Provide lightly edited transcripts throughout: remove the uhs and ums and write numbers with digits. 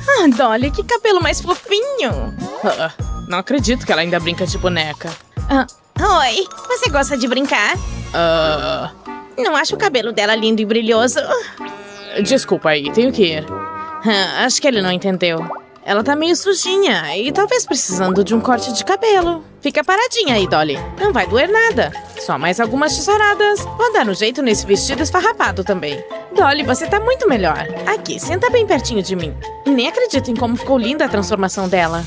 Ah, Dolly, que cabelo mais fofinho. Não acredito que ela ainda brinca de boneca. Oi, você gosta de brincar? Não acho o cabelo dela lindo e brilhoso? Desculpa aí, tenho que ir. Acho que ele não entendeu. Ela tá meio sujinha e talvez precisando de um corte de cabelo. Fica paradinha aí, Dolly. Não vai doer nada. Só mais algumas tesouradas. Vou dar um jeito nesse vestido esfarrapado também. Dolly, você tá muito melhor. Aqui, senta bem pertinho de mim. Nem acredito em como ficou linda a transformação dela.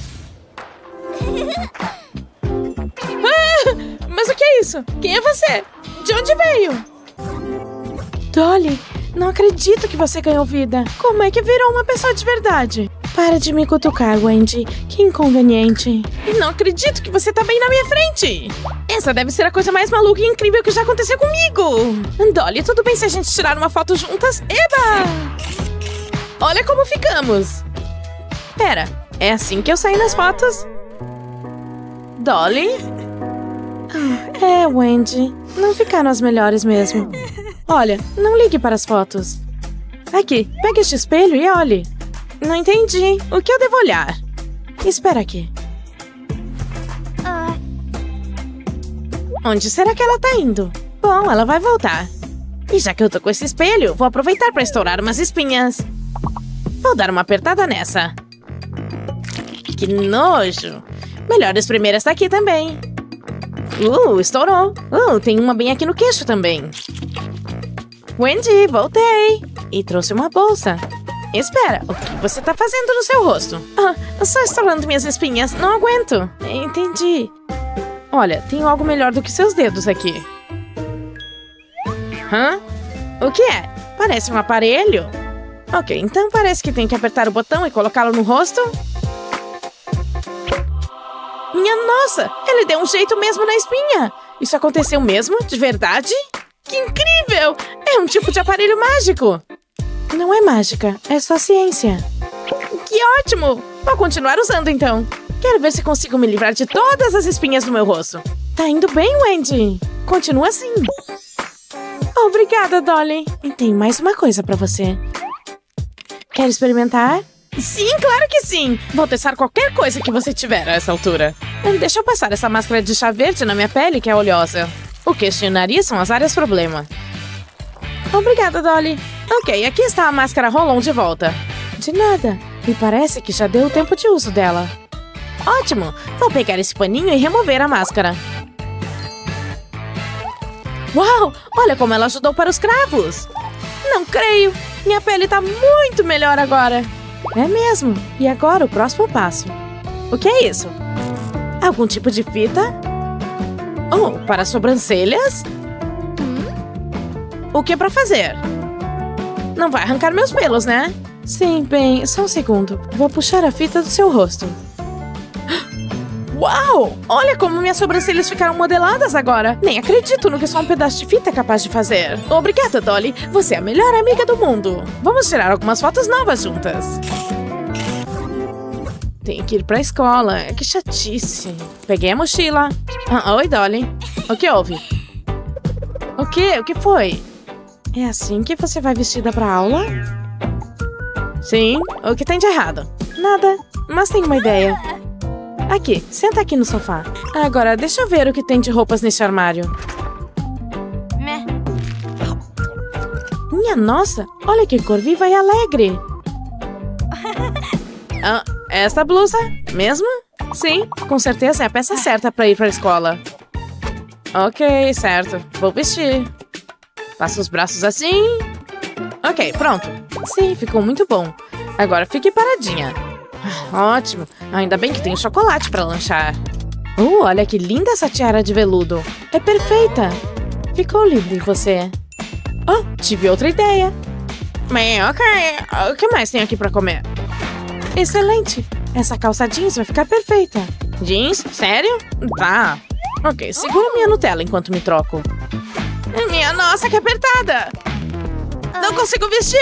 Mas o que é isso? Quem é você? De onde veio? Dolly, não acredito que você ganhou vida. Como é que virou uma pessoa de verdade? Para de me cutucar, Wendy. Que inconveniente. Não acredito que você tá bem na minha frente. Essa deve ser a coisa mais maluca e incrível que já aconteceu comigo. Dolly, tudo bem se a gente tirar uma foto juntas? Eba! Olha como ficamos. Pera, é assim que eu saio nas fotos? Dolly? Wendy. Não ficaram as melhores mesmo. Olha, não ligue para as fotos. Aqui, pegue este espelho e olhe. Não entendi. O que eu devo olhar? Espera aqui. Onde será que ela tá indo? Bom, ela vai voltar. E já que eu tô com esse espelho, vou aproveitar para estourar umas espinhas. Vou dar uma apertada nessa. Que nojo. Melhor espremer essa aqui também. Estourou. Tem uma bem aqui no queixo também. Wendy, voltei. E trouxe uma bolsa. Espera, o que você tá fazendo no seu rosto? Só estourando minhas espinhas, não aguento. Entendi. Olha, tenho algo melhor do que seus dedos aqui. O que é? Parece um aparelho. Ok, então parece que tem que apertar o botão e colocá-lo no rosto. Minha nossa, ele deu um jeito mesmo na espinha. Isso aconteceu mesmo? De verdade? Que incrível! É um tipo de aparelho mágico. Não é mágica, é só ciência. Que ótimo! Vou continuar usando então. Quero ver se consigo me livrar de todas as espinhas no meu rosto. Tá indo bem, Wendy. Continua assim. Obrigada, Dolly. E tem mais uma coisa pra você. Quer experimentar? Sim, claro que sim. Vou testar qualquer coisa que você tiver a essa altura. Deixa eu passar essa máscara de chá verde na minha pele, que é oleosa. O queixo e o nariz são as áreas problema. Obrigada, Dolly. Ok, aqui está a máscara Roll-On de volta. De nada. Me parece que já deu o tempo de uso dela. Ótimo. Vou pegar esse paninho e remover a máscara. Uau! Olha como ela ajudou para os cravos. Não creio. Minha pele tá muito melhor agora. É mesmo. E agora o próximo passo. O que é isso? Algum tipo de fita? Para sobrancelhas? O que é pra fazer? Não vai arrancar meus pelos, né? Sim, bem, só um segundo. Vou puxar a fita do seu rosto. Uau! Olha como minhas sobrancelhas ficaram modeladas agora. Nem acredito no que só um pedaço de fita é capaz de fazer. Obrigada, Dolly. Você é a melhor amiga do mundo. Vamos tirar algumas fotos novas juntas. Tenho que ir pra escola. Que chatice. Peguei a mochila. Oi, Dolly. O que houve? O quê? O que foi? É assim que você vai vestida pra aula? Sim. O que tem de errado? Nada. Mas tenho uma ideia. Aqui, senta aqui no sofá. Agora, deixa eu ver o que tem de roupas nesse armário. Minha nossa, olha que cor viva e alegre. Essa blusa? Mesmo? Sim, com certeza é a peça certa para ir para a escola. Ok, certo. Vou vestir. Passa os braços assim. Ok, pronto. Sim, ficou muito bom. Agora fique paradinha. Ótimo. Ainda bem que tem chocolate para lanchar. Olha que linda essa tiara de veludo. É perfeita. Ficou lindo em você. Tive outra ideia. Ok. O que mais tem aqui para comer? Excelente. Essa calça jeans vai ficar perfeita. Jeans? Sério? Tá. Ok, segura minha Nutella enquanto me troco. Minha nossa, que apertada. Não consigo vestir.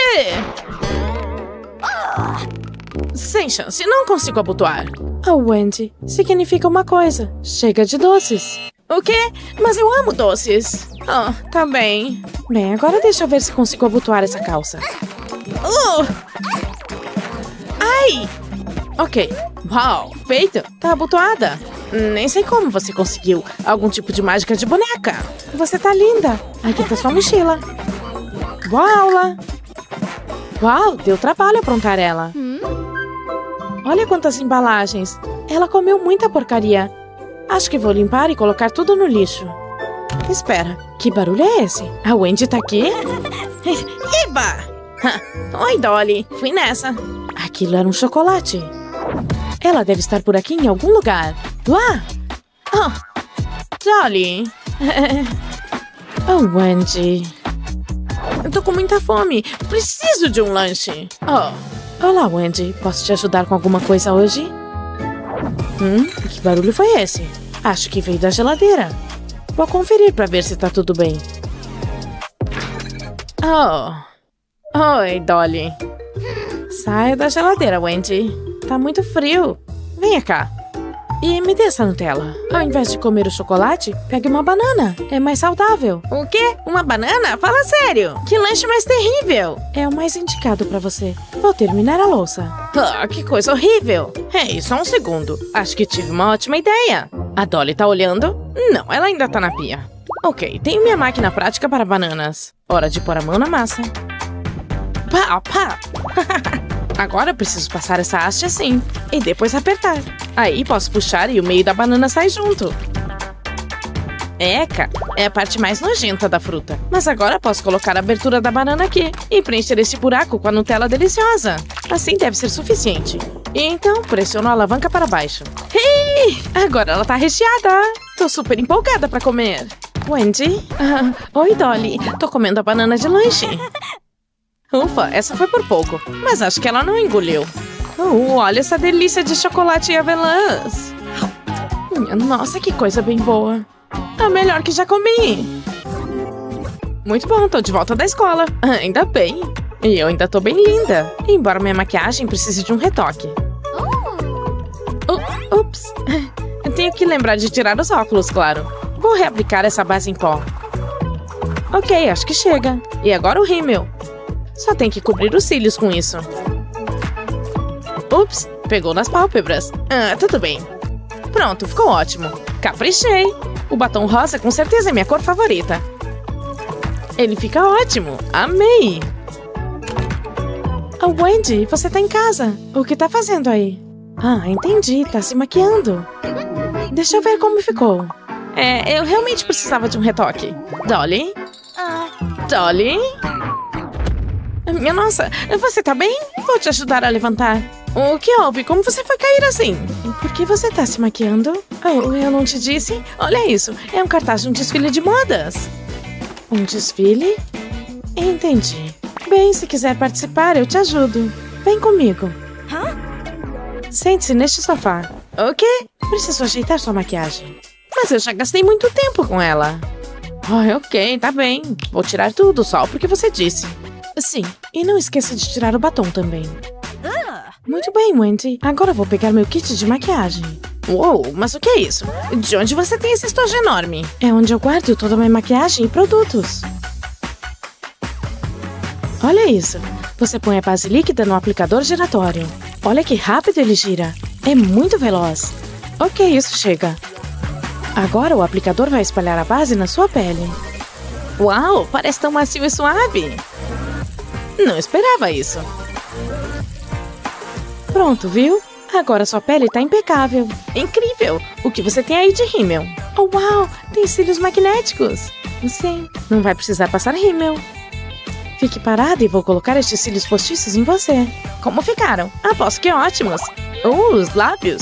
Sem chance, não consigo abotoar. Wendy, significa uma coisa. Chega de doces. O quê? Mas eu amo doces. Tá bem. Bem, agora deixa eu ver se consigo abotoar essa calça. Ai! Ei! Ok. Uau, feito. Tá abotoada. Nem sei como você conseguiu algum tipo de mágica de boneca. Você tá linda. Aqui tá sua mochila. Uau, lá. Uau, deu trabalho aprontar ela. Olha quantas embalagens. Ela comeu muita porcaria. Acho que vou limpar e colocar tudo no lixo. Espera, que barulho é esse? A Wendy tá aqui? Iba! Oi, Dolly. Fui nessa. Aquilo era um chocolate. Ela deve estar por aqui em algum lugar. Lá! Oh, Dolly. Oh, Wendy. Eu tô com muita fome. Preciso de um lanche. Oh. Olá, Wendy. Posso te ajudar com alguma coisa hoje? Que barulho foi esse? Acho que veio da geladeira. Vou conferir pra ver se tá tudo bem. Oh. Oi, Dolly. Saia da geladeira, Wendy. Tá muito frio. Venha cá. E me dê essa Nutella. Ao invés de comer o chocolate, pegue uma banana. É mais saudável. O quê? Uma banana? Fala sério. Que lanche mais terrível. É o mais indicado pra você. Vou terminar a louça. Que coisa horrível. Ei, só um segundo. Acho que tive uma ótima ideia. A Dolly tá olhando? Não, ela ainda tá na pia. Ok, tenho minha máquina prática para bananas. Hora de pôr a mão na massa. Pá, pá. Agora eu preciso passar essa haste assim. E depois apertar. Aí posso puxar e o meio da banana sai junto. Eca, é a parte mais nojenta da fruta. Mas agora posso colocar a abertura da banana aqui. E preencher esse buraco com a Nutella deliciosa. Assim deve ser suficiente. E então pressiono a alavanca para baixo. Hey, agora ela tá recheada. Tô super empolgada para comer. Wendy? Oi, Dolly. Tô comendo a banana de lanche. Ufa, essa foi por pouco. Mas acho que ela não engoliu. Olha essa delícia de chocolate e avelãs. Nossa, que coisa bem boa. A melhor que já comi. Muito bom, tô de volta da escola. Ainda bem. E eu ainda tô bem linda. Embora minha maquiagem precise de um retoque. Ups. Tenho que lembrar de tirar os óculos, claro. Vou reaplicar essa base em pó. Ok, acho que chega. E agora o rímel. Só tem que cobrir os cílios com isso. Ups, pegou nas pálpebras. Tudo bem. Pronto, ficou ótimo. Caprichei. O batom rosa com certeza é minha cor favorita. Ele fica ótimo. Amei. Wendy, você tá em casa. O que tá fazendo aí? Entendi. Tá se maquiando. Deixa eu ver como ficou. Eu realmente precisava de um retoque. Dolly? Dolly? Minha nossa, você tá bem? Vou te ajudar a levantar. O que houve? Como você foi cair assim? Por que você tá se maquiando? Eu não te disse? Olha isso, é um cartaz de um desfile de modas. Um desfile? Entendi. Bem, se quiser participar, eu te ajudo. Vem comigo. Sente-se neste sofá. O quê? Preciso ajeitar sua maquiagem. Mas eu já gastei muito tempo com ela. Ok, tá bem. Vou tirar tudo só porque você disse. Sim, e não esqueça de tirar o batom também. Muito bem, Wendy. Agora vou pegar meu kit de maquiagem. Uou, mas o que é isso? De onde você tem esse estojo enorme? É onde eu guardo toda a minha maquiagem e produtos. Olha isso. Você põe a base líquida no aplicador giratório. Olha que rápido ele gira. É muito veloz. Ok, isso chega. Agora o aplicador vai espalhar a base na sua pele. Uau, parece tão macio e suave. Não esperava isso. Pronto, viu? Agora sua pele tá impecável. Incrível! O que você tem aí de rímel? Oh, uau! Tem cílios magnéticos. Sim, não vai precisar passar rímel. Fique parada e vou colocar estes cílios postiços em você. Como ficaram? Aposto que ótimos. Os lábios.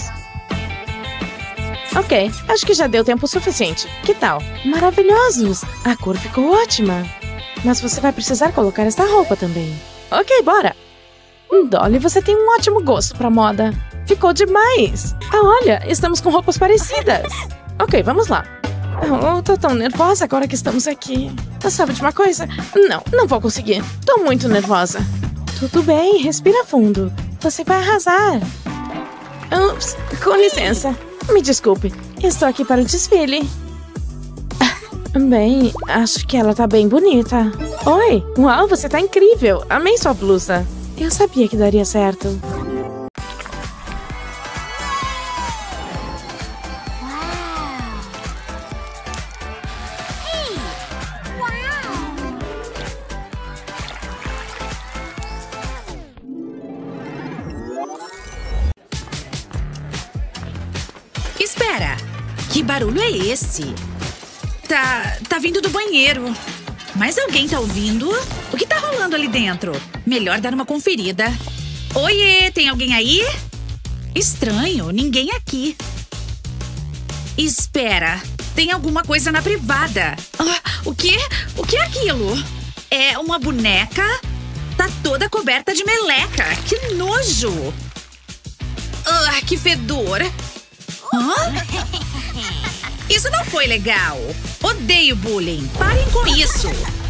Ok, acho que já deu tempo suficiente. Que tal? Maravilhosos! A cor ficou ótima. Mas você vai precisar colocar esta roupa também. Ok, bora! Dolly, você tem um ótimo gosto pra moda. Ficou demais! Olha, estamos com roupas parecidas. Ok, vamos lá. Tô tão nervosa agora que estamos aqui. Sabe de uma coisa? Não vou conseguir. Tô muito nervosa. Tudo bem, respira fundo. Você vai arrasar. Ups, com licença. Me desculpe, estou aqui para o desfile. Bem, acho que ela tá bem bonita. Oi, uau, você tá incrível. Amei sua blusa. Eu sabia que daria certo. Espera! Que barulho é esse? Tá vindo do banheiro. Mas alguém tá ouvindo? O que tá rolando ali dentro? Melhor dar uma conferida. Oiê, tem alguém aí? Estranho, ninguém aqui. Espera, tem alguma coisa na privada. O quê? O que é aquilo? É uma boneca? Tá toda coberta de meleca. Que nojo! Que fedor! Isso não foi legal. Odeio bullying. Parem com isso.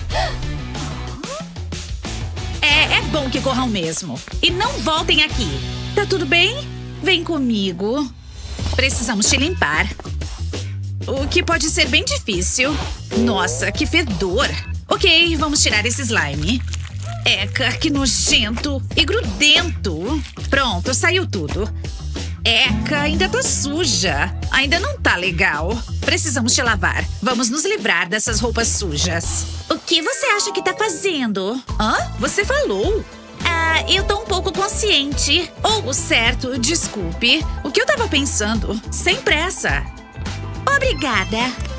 É bom que corram mesmo. E não voltem aqui. Tá tudo bem? Vem comigo. Precisamos te limpar. O que pode ser bem difícil. Nossa, que fedor. Ok, vamos tirar esse slime. Eca, que nojento e grudento. Pronto, saiu tudo. Eca, ainda tá suja. Ainda não tá legal. Precisamos te lavar. Vamos nos livrar dessas roupas sujas. O que você acha que tá fazendo? Você falou? Eu tô um pouco consciente. Certo, desculpe. O que eu tava pensando? Sem pressa. Obrigada.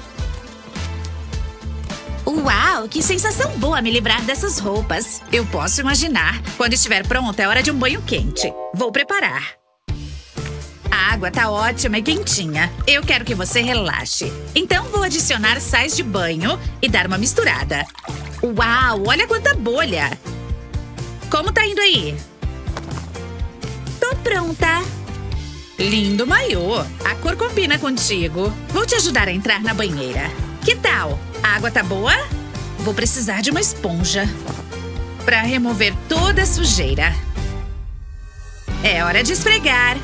Uau, que sensação boa me livrar dessas roupas. Eu posso imaginar. Quando estiver pronta, é hora de um banho quente. Vou preparar. A água tá ótima e quentinha. Eu quero que você relaxe. Então vou adicionar sais de banho e dar uma misturada. Uau, olha quanta bolha. Como tá indo aí? Tô pronta. Lindo maiô. A cor combina contigo. Vou te ajudar a entrar na banheira. Que tal? A água tá boa? Vou precisar de uma esponja pra remover toda a sujeira. É hora de esfregar.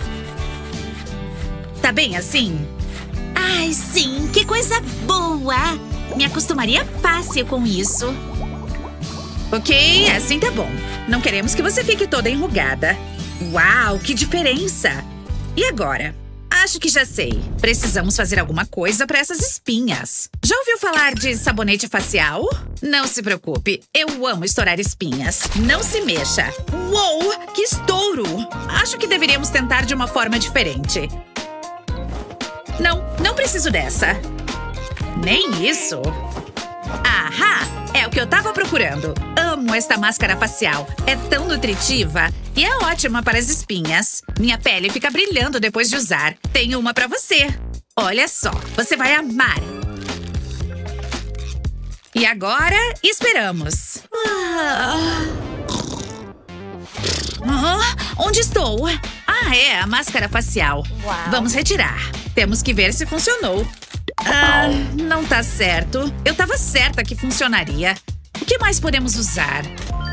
Tá bem assim? Ai, sim, que coisa boa! Me acostumaria fácil com isso. Ok, assim tá bom. Não queremos que você fique toda enrugada. Uau, que diferença! E agora? Acho que já sei. Precisamos fazer alguma coisa para essas espinhas. Já ouviu falar de sabonete facial? Não se preocupe, eu amo estourar espinhas. Não se mexa. Uou, que estouro! Acho que deveríamos tentar de uma forma diferente. Não preciso dessa. Nem isso. Ahá! É o que eu tava procurando. Amo esta máscara facial. É tão nutritiva e é ótima para as espinhas. Minha pele fica brilhando depois de usar. Tenho uma pra você. Olha só, você vai amar. E agora, esperamos. Onde estou? É a máscara facial. Uau. Vamos retirar. Temos que ver se funcionou. Não tá certo. Eu tava certa que funcionaria. O que mais podemos usar?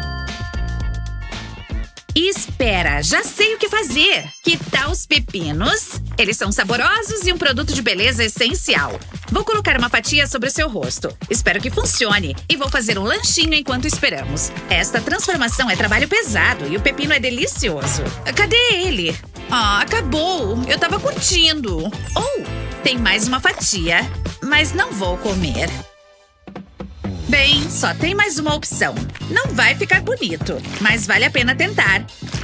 Espera, já sei o que fazer. Que tal os pepinos? Eles são saborosos e um produto de beleza essencial. Vou colocar uma fatia sobre o seu rosto. Espero que funcione. E vou fazer um lanchinho enquanto esperamos. Esta transformação é trabalho pesado e o pepino é delicioso. Cadê ele? Acabou. Eu tava curtindo. Tem mais uma fatia. Mas não vou comer. Bem, só tem mais uma opção. Não vai ficar bonito, mas vale a pena tentar.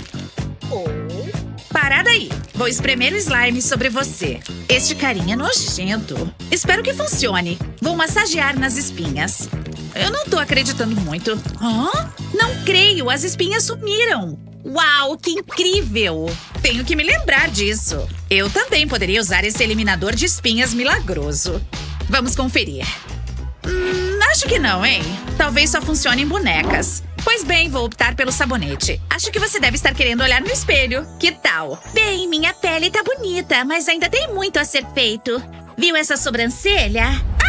Parada aí. Vou espremer o slime sobre você. Este carinha é nojento. Espero que funcione. Vou massagear nas espinhas. Eu não tô acreditando muito. Não creio, as espinhas sumiram. Uau, que incrível! Tenho que me lembrar disso. Eu também poderia usar esse eliminador de espinhas milagroso. Vamos conferir. Acho que não, hein? Talvez só funcione em bonecas. Pois bem, vou optar pelo sabonete. Acho que você deve estar querendo olhar no espelho. Que tal? Bem, minha pele tá bonita, mas ainda tem muito a ser feito. Viu essa sobrancelha?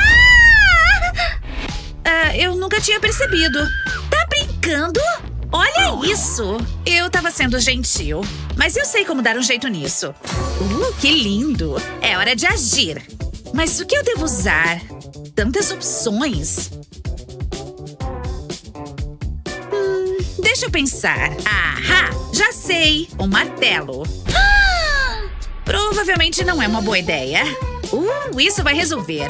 Eu nunca tinha percebido. Tá brincando? Olha isso! Eu tava sendo gentil, mas eu sei como dar um jeito nisso. Que lindo! É hora de agir. Mas o que eu devo usar? Tantas opções. Deixa eu pensar. Já sei. Um martelo. Provavelmente não é uma boa ideia. Isso vai resolver.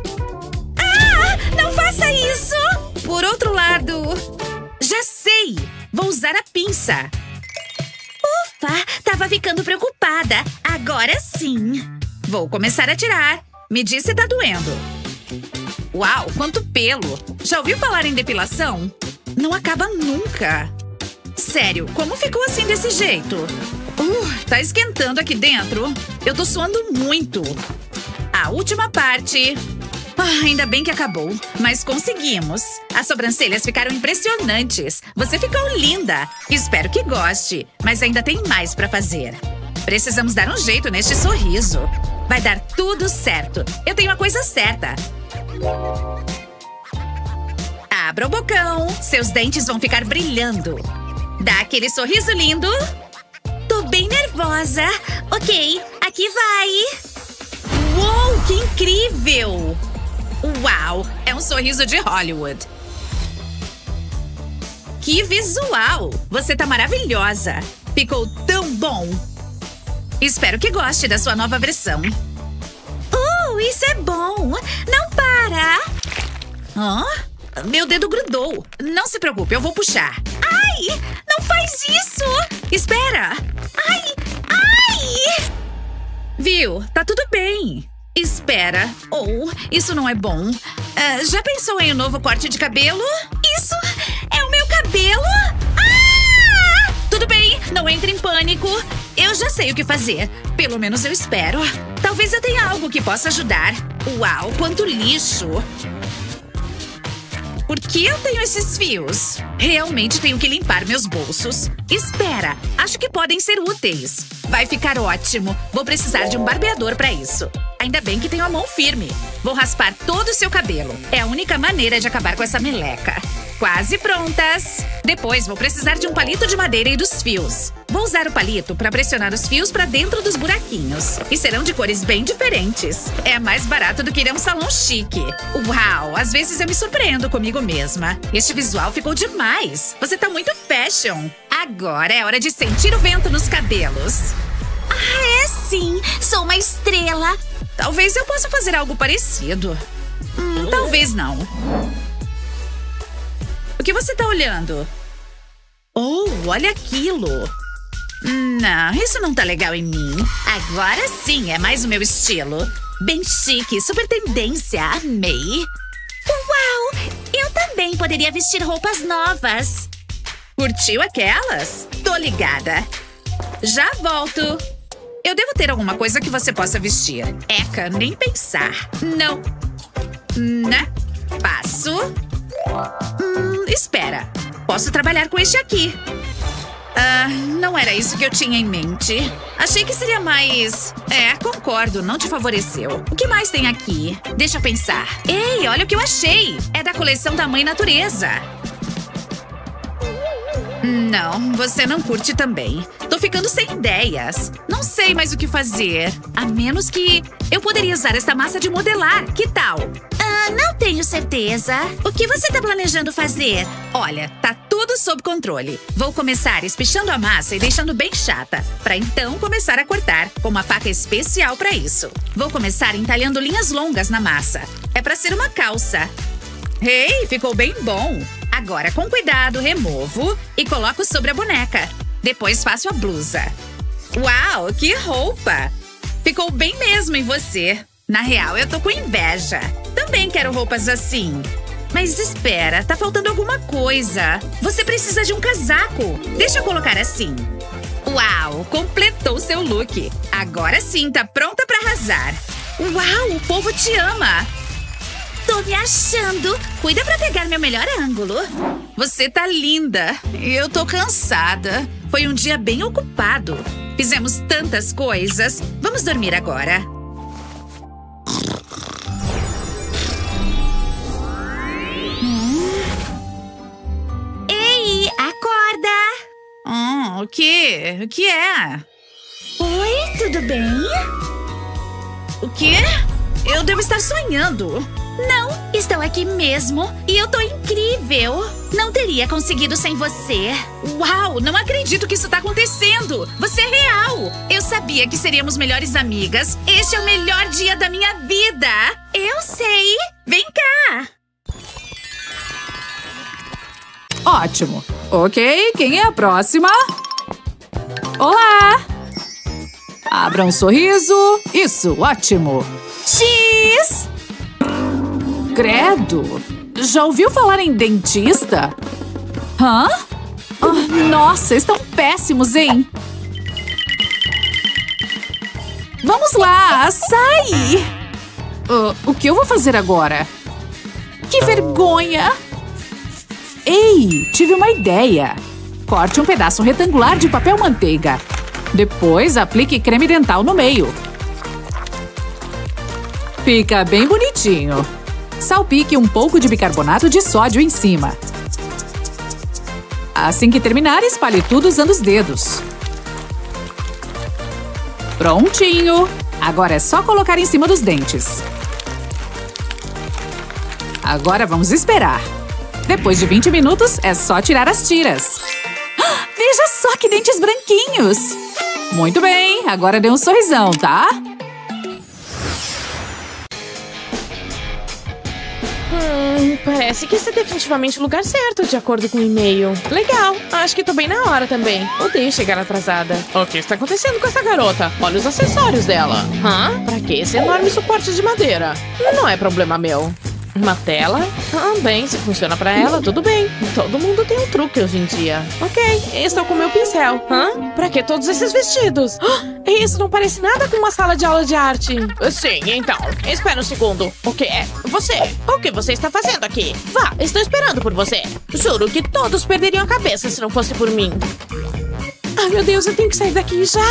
Não faça isso! Por outro lado... Já sei! Vou usar a pinça. Ufa, tava ficando preocupada. Agora sim. Vou começar a tirar. Me diz se tá doendo. Uau, quanto pelo! Já ouviu falar em depilação? Não acaba nunca. Sério, como ficou assim desse jeito? Tá esquentando aqui dentro. Eu tô suando muito. A última parte. Ainda bem que acabou, mas conseguimos. As sobrancelhas ficaram impressionantes. Você ficou linda. Espero que goste, mas ainda tem mais pra fazer. Precisamos dar um jeito neste sorriso. Vai dar tudo certo. Eu tenho a coisa certa. Abra o bocão. Seus dentes vão ficar brilhando. Dá aquele sorriso lindo. Tô bem nervosa. Ok, aqui vai. Uou, que incrível! Uau, é um sorriso de Hollywood. Que visual! Você tá maravilhosa. Ficou tão bom. Espero que goste da sua nova versão. Isso é bom. Não para. Meu dedo grudou. Não se preocupe, eu vou puxar. Ai, não faz isso. Espera. Ai. Viu? Tá tudo bem. Espera. Isso não é bom. Já pensou em um novo corte de cabelo? Isso é o meu cabelo? Tudo bem, não entre em pânico. Eu já sei o que fazer. Pelo menos eu espero. Talvez eu tenha algo que possa ajudar. Uau, quanto lixo. Por que eu tenho esses fios? Realmente tenho que limpar meus bolsos. Espera, acho que podem ser úteis. Vai ficar ótimo. Vou precisar de um barbeador para isso. Ainda bem que tenho a mão firme. Vou raspar todo o seu cabelo. É a única maneira de acabar com essa meleca. Quase prontas. Depois vou precisar de um palito de madeira e dos fios. Vou usar o palito para pressionar os fios para dentro dos buraquinhos. E serão de cores bem diferentes. É mais barato do que ir a um salão chique. Uau, às vezes eu me surpreendo comigo mesma. Este visual ficou demais. Você tá muito fashion. Agora é hora de sentir o vento nos cabelos. É sim. Sou uma estrela. Talvez eu possa fazer algo parecido. Talvez não. O que você tá olhando? Olha aquilo. Não, isso não tá legal em mim. Agora sim, é mais o meu estilo. Bem chique, super tendência. Amei. Uau! Eu também poderia vestir roupas novas. Curtiu aquelas? Tô ligada. Já volto. Eu devo ter alguma coisa que você possa vestir. Eca, nem pensar. Não. Né? Passo. Espera. Posso trabalhar com este aqui. Não era isso que eu tinha em mente. Achei que seria mais... concordo, não te favoreceu. O que mais tem aqui? Deixa eu pensar. Ei, olha o que eu achei. É da coleção da Mãe Natureza. Não, você não curte também. Tô ficando sem ideias. Não sei mais o que fazer. A menos que eu poderia usar esta massa de modelar. Que tal? Não tenho certeza. O que você tá planejando fazer? Olha, tá tudo sob controle. Vou começar espichando a massa e deixando bem chata, pra então começar a cortar com uma faca especial pra isso. Vou começar entalhando linhas longas na massa. É pra ser uma calça. Ei, ficou bem bom. Agora, com cuidado, removo e coloco sobre a boneca. Depois faço a blusa. Uau, que roupa! Ficou bem mesmo em você. Na real, eu tô com inveja. Também quero roupas assim. Mas espera, tá faltando alguma coisa. Você precisa de um casaco. Deixa eu colocar assim. Uau, completou seu look. Agora sim, tá pronta pra arrasar. Uau, o povo te ama. Tô me achando. Cuida pra pegar meu melhor ângulo. Você tá linda. Eu tô cansada. Foi um dia bem ocupado. Fizemos tantas coisas. Vamos dormir agora. Ei, acorda. O quê? O que é? Oi, tudo bem? O quê? Eu devo estar sonhando. Não, estou aqui mesmo. E eu tô incrível. Não teria conseguido sem você. Uau, não acredito que isso tá acontecendo. Você é real. Eu sabia que seríamos melhores amigas. Este é o melhor dia da minha vida. Eu sei. Vem cá. Ótimo. Ok, quem é a próxima? Olá! Abra um sorriso. Isso, ótimo. X! Credo! Já ouviu falar em dentista? Hã? Nossa, estão péssimos, hein? Vamos lá, sai! O que eu vou fazer agora? Que vergonha! Ei, tive uma ideia. Corte um pedaço retangular de papel manteiga. Depois, aplique creme dental no meio. Fica bem bonitinho. Salpique um pouco de bicarbonato de sódio em cima. Assim que terminar, espalhe tudo usando os dedos. Prontinho! Agora é só colocar em cima dos dentes. Agora vamos esperar. Depois de 20 minutos, é só tirar as tiras. Veja só que dentes branquinhos! Muito bem, agora dê um sorrisão, tá? Parece que esse é definitivamente o lugar certo, de acordo com o e-mail. Legal, acho que tô bem na hora também. Odeio chegar atrasada. O que está acontecendo com essa garota? Olha os acessórios dela. Pra que esse enorme suporte de madeira? Não é problema meu. Uma tela? Bem, se funciona pra ela, tudo bem. Todo mundo tem um truque hoje em dia. Ok, estou com meu pincel. Pra que todos esses vestidos? Isso não parece nada com uma sala de aula de arte. Sim, então. Espera um segundo. O que é? Você? O que você está fazendo aqui? Vá, estou esperando por você. Juro que todos perderiam a cabeça se não fosse por mim. Ai, meu Deus, eu tenho que sair daqui já.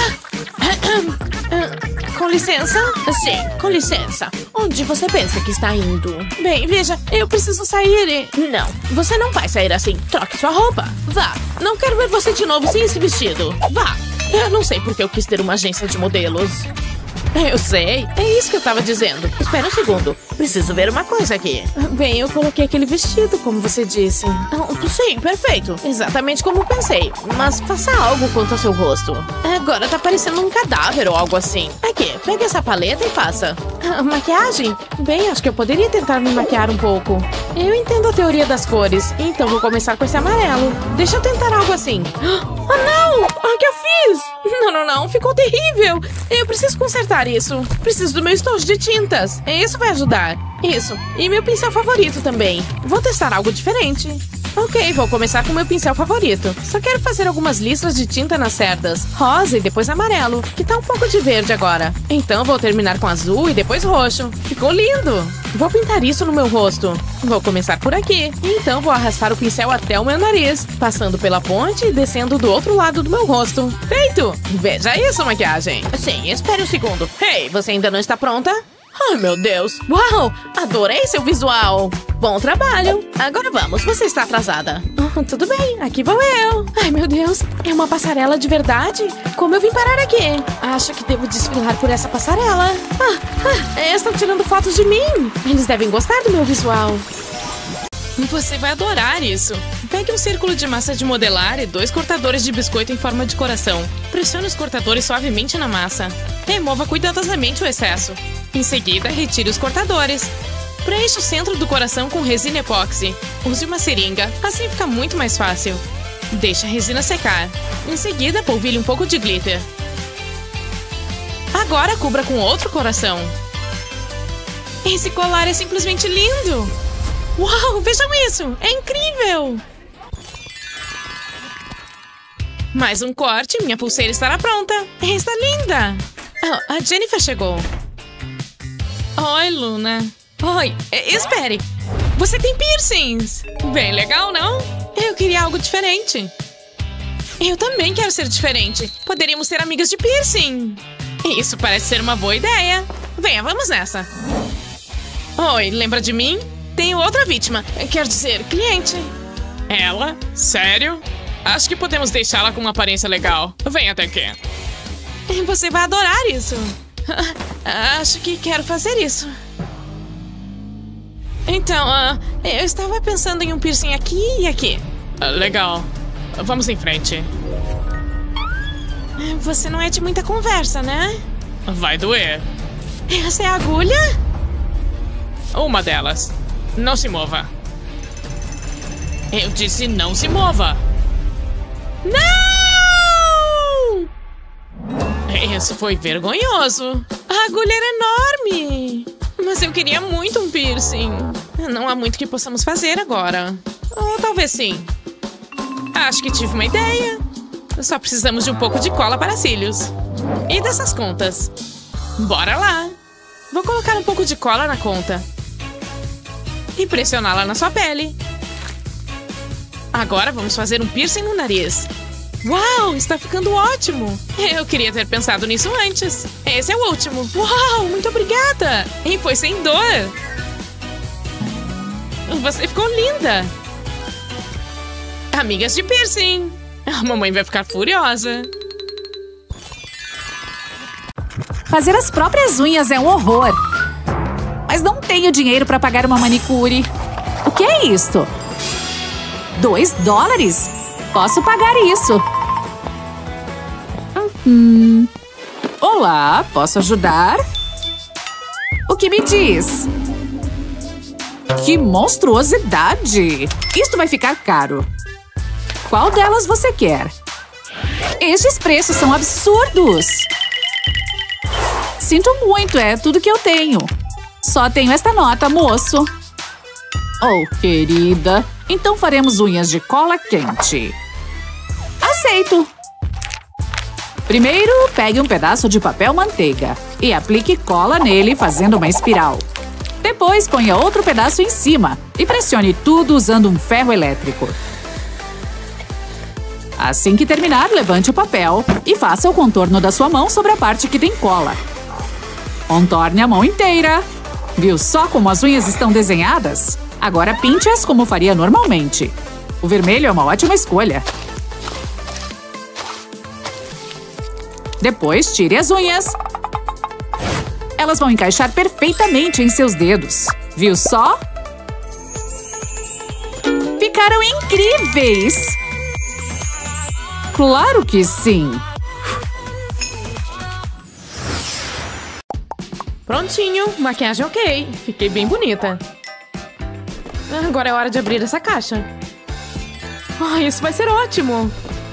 Com licença? Sim, com licença. Onde você pensa que está indo? Bem, veja, eu preciso sair e... Não, você não vai sair assim. Troque sua roupa. Vá, não quero ver você de novo sem esse vestido. Vá. Eu não sei porque eu quis ter uma agência de modelos. Eu sei, é isso que eu tava dizendo. Espera um segundo, preciso ver uma coisa aqui. Bem, eu coloquei aquele vestido, como você disse. Sim, perfeito. Exatamente como pensei. Mas faça algo quanto ao seu rosto. Agora tá parecendo um cadáver ou algo assim. Aqui, pegue essa paleta e faça. Maquiagem? Bem, acho que eu poderia tentar me maquiar um pouco. Eu entendo a teoria das cores, então vou começar com esse amarelo. Deixa eu tentar algo assim. Oh, não! O que eu fiz? Não, ficou terrível. Eu preciso consertar isso. Preciso do meu estojo de tintas. Isso vai ajudar. Isso. E meu pincel favorito também. Vou testar algo diferente. Ok, vou começar com meu pincel favorito. Só quero fazer algumas listras de tinta nas cerdas. Rosa e depois amarelo, que tá um pouco de verde agora. Então vou terminar com azul e depois roxo. Ficou lindo! Vou pintar isso no meu rosto. Vou começar por aqui. Então vou arrastar o pincel até o meu nariz, passando pela ponte e descendo do outro lado do meu rosto. Feito! Veja isso, maquiagem. Sim, espere um segundo. Hey, você ainda não está pronta? Ai, meu Deus. Uau! Adorei seu visual! Bom trabalho! Agora vamos, você está atrasada. Tudo bem, aqui vou eu. Ai, meu Deus, é uma passarela de verdade? Como eu vim parar aqui? Acho que devo desfilar por essa passarela. Estão tirando fotos de mim. Eles devem gostar do meu visual. Você vai adorar isso. Pegue um círculo de massa de modelar e 2 cortadores de biscoito em forma de coração. Pressione os cortadores suavemente na massa. Remova cuidadosamente o excesso. Em seguida, retire os cortadores. Preencha o centro do coração com resina epóxi. Use uma seringa, assim fica muito mais fácil. Deixe a resina secar. Em seguida, polvilhe um pouco de glitter. Agora cubra com outro coração. Esse colar é simplesmente lindo! Uau, vejam isso! É incrível! Mais um corte, minha pulseira estará pronta. Está linda! Oh, a Jennifer chegou. Oi, Luna. Oi, espere. Você tem piercings. Bem legal, não? Eu queria algo diferente. Eu também quero ser diferente. Poderíamos ser amigas de piercing. Isso parece ser uma boa ideia. Venha, vamos nessa. Oi, lembra de mim? Tenho outra vítima. Quer dizer, cliente. Ela? Sério? Acho que podemos deixá-la com uma aparência legal. Vem até aqui. Você vai adorar isso. Acho que quero fazer isso. Então, eu estava pensando em um piercing aqui e aqui. Legal. Vamos em frente. Você não é de muita conversa, né? Vai doer. Essa é a agulha? Uma delas. Não se mova. Eu disse não se mova. Não! Isso foi vergonhoso. A agulha era enorme. Mas eu queria muito um piercing. Não há muito que possamos fazer agora. Ou talvez sim. Acho que tive uma ideia. Só precisamos de um pouco de cola para cílios. E dessas contas. Bora lá. Vou colocar um pouco de cola na conta. E pressioná-la na sua pele. Agora vamos fazer um piercing no nariz. Uau, está ficando ótimo. Eu queria ter pensado nisso antes. Esse é o último. Uau, muito obrigada. E foi sem dor. Você ficou linda. Amigas de piercing. A mamãe vai ficar furiosa. Fazer as próprias unhas é um horror. Mas não tenho dinheiro para pagar uma manicure. O que é isto? $2? Posso pagar isso. Olá, posso ajudar? O que me diz? Que monstruosidade! Isto vai ficar caro. Qual delas você quer? Estes preços são absurdos! Sinto muito, é tudo que eu tenho. Só tenho esta nota, moço. Oh, querida. Então faremos unhas de cola quente. Aceito. Primeiro, pegue um pedaço de papel manteiga e aplique cola nele fazendo uma espiral. Depois, ponha outro pedaço em cima e pressione tudo usando um ferro elétrico. Assim que terminar, levante o papel e faça o contorno da sua mão sobre a parte que tem cola. Contorne a mão inteira. Viu só como as unhas estão desenhadas? Agora pinte-as como faria normalmente. O vermelho é uma ótima escolha. Depois, tire as unhas. Elas vão encaixar perfeitamente em seus dedos. Viu só? Ficaram incríveis! Claro que sim! Prontinho, maquiagem ok. Fiquei bem bonita. Agora é hora de abrir essa caixa. Isso vai ser ótimo!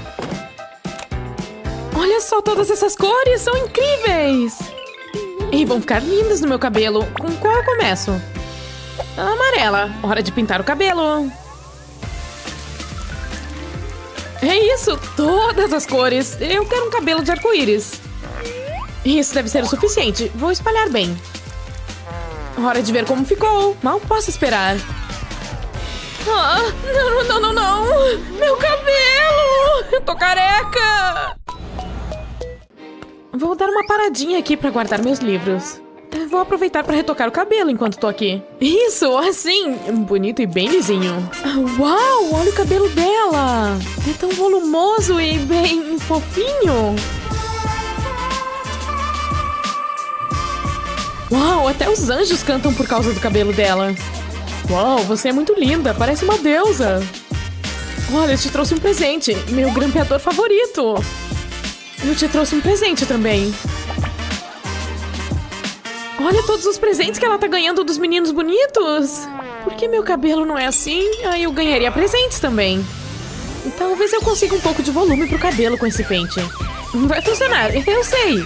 Olha só, todas essas cores são incríveis! E vão ficar lindas no meu cabelo. Com qual eu começo? A amarela. Hora de pintar o cabelo. É isso! Todas as cores! Eu quero um cabelo de arco-íris. Isso deve ser o suficiente. Vou espalhar bem. Hora de ver como ficou. Mal posso esperar. Não! Meu cabelo! Eu tô careca! Vou dar uma paradinha aqui pra guardar meus livros. Vou aproveitar pra retocar o cabelo enquanto tô aqui. Isso, assim, bonito e bem lisinho. Uau, olha o cabelo dela! É tão volumoso e bem fofinho. Uau, até os anjos cantam por causa do cabelo dela. Uau, você é muito linda, parece uma deusa. Olha, eu te trouxe um presente, meu grampeador favorito. Eu te trouxe um presente também. Olha todos os presentes que ela tá ganhando dos meninos bonitos. Por que meu cabelo não é assim? Aí eu ganharia presentes também. Talvez eu consiga um pouco de volume pro cabelo com esse pente. Vai funcionar, eu sei.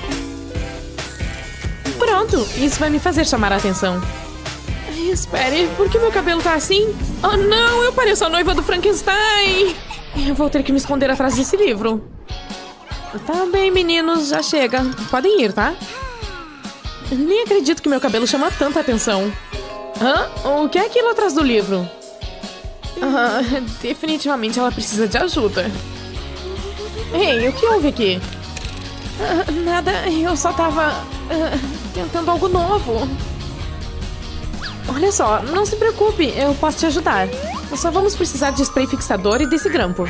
Pronto, isso vai me fazer chamar a atenção. Espere, por que meu cabelo tá assim? Oh não, eu pareço a noiva do Frankenstein. Eu vou ter que me esconder atrás desse livro. Tá bem, meninos, já chega. Podem ir, tá? Nem acredito que meu cabelo chama tanta atenção. O que é aquilo atrás do livro? Definitivamente ela precisa de ajuda. Ei, o que houve aqui? Nada, eu só tava tentando algo novo. Olha só, não se preocupe, eu posso te ajudar. Nós só vamos precisar de spray fixador e desse grampo.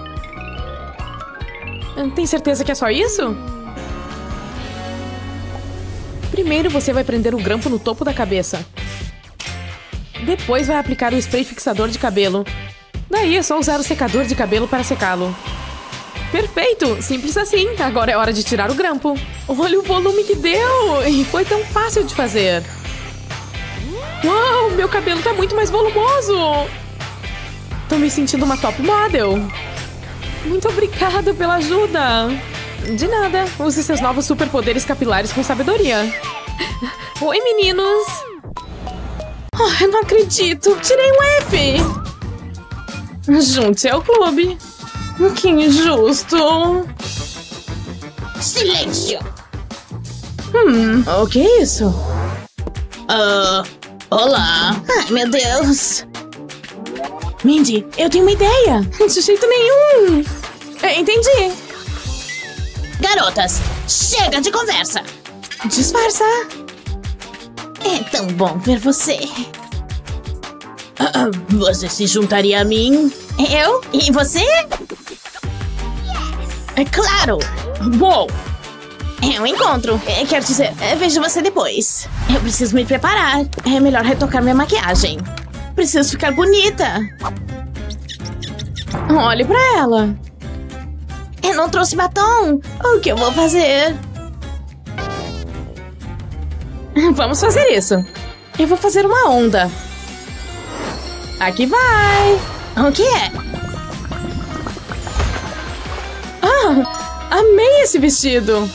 Tem certeza que é só isso? Primeiro você vai prender o grampo no topo da cabeça. Depois vai aplicar o spray fixador de cabelo. Daí é só usar o secador de cabelo para secá-lo. Perfeito! Simples assim. Agora é hora de tirar o grampo. Olha o volume que deu! E foi tão fácil de fazer. Uau! Meu cabelo tá muito mais volumoso! Tô me sentindo uma top model. Muito obrigada pela ajuda. De nada. Use seus novos superpoderes capilares com sabedoria. Oi, meninos. Oh, eu não acredito. Tirei um F. Junte-se ao clube. Que injusto. Silêncio! O que é isso? Olá! Ai, meu Deus! Mindy, eu tenho uma ideia. De jeito nenhum. Entendi. Garotas, chega de conversa! Disfarça. É tão bom ver você. Você se juntaria a mim? Eu? E você? É claro! Uou. É um encontro. Quero dizer, vejo você depois. Eu preciso me preparar. É melhor retocar minha maquiagem. Preciso ficar bonita. Olhe pra ela. Eu não trouxe batom. O que eu vou fazer? Vamos fazer isso. Eu vou fazer uma onda. Aqui vai. O que é? Amei esse vestido.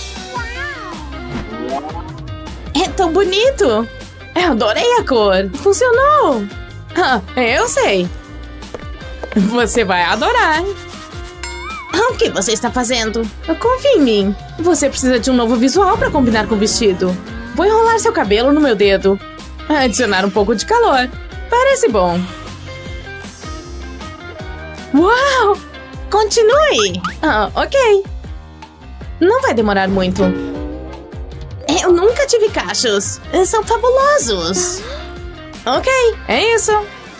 É tão bonito. Eu adorei a cor. Funcionou. Eu sei. Você vai adorar. O que você está fazendo? Confia em mim. Você precisa de um novo visual para combinar com o vestido. Vou enrolar seu cabelo no meu dedo. Adicionar um pouco de calor. Parece bom. Uau! Continue! Ok. Não vai demorar muito. Eu nunca tive cachos. São fabulosos. Ok, é isso.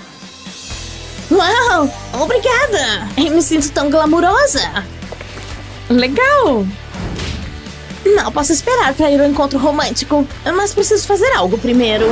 Uau! Obrigada! Eu me sinto tão glamurosa. Legal. Não posso esperar para ir ao encontro romântico, mas preciso fazer algo primeiro.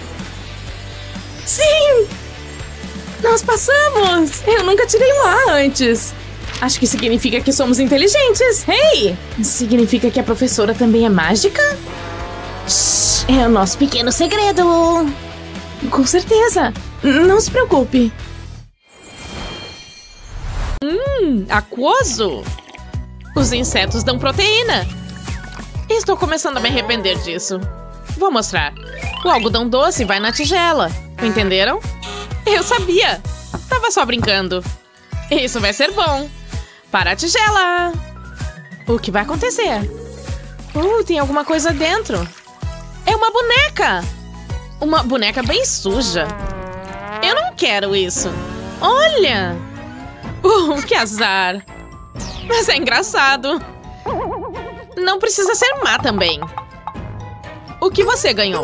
Sim! Nós passamos! Eu nunca tirei um A antes. Acho que significa que somos inteligentes. Hey! Significa que a professora também é mágica? Shhh, é o nosso pequeno segredo. Com certeza. Não se preocupe. Aquoso! Os insetos dão proteína. Estou começando a me arrepender disso. Vou mostrar. O algodão doce vai na tigela. Entenderam? Eu sabia. Tava só brincando. Isso vai ser bom. Para a tigela. O que vai acontecer? Tem alguma coisa dentro. É uma boneca. Uma boneca bem suja. Eu não quero isso. Olha. Que azar. Mas é engraçado. Não precisa ser má também. O que você ganhou?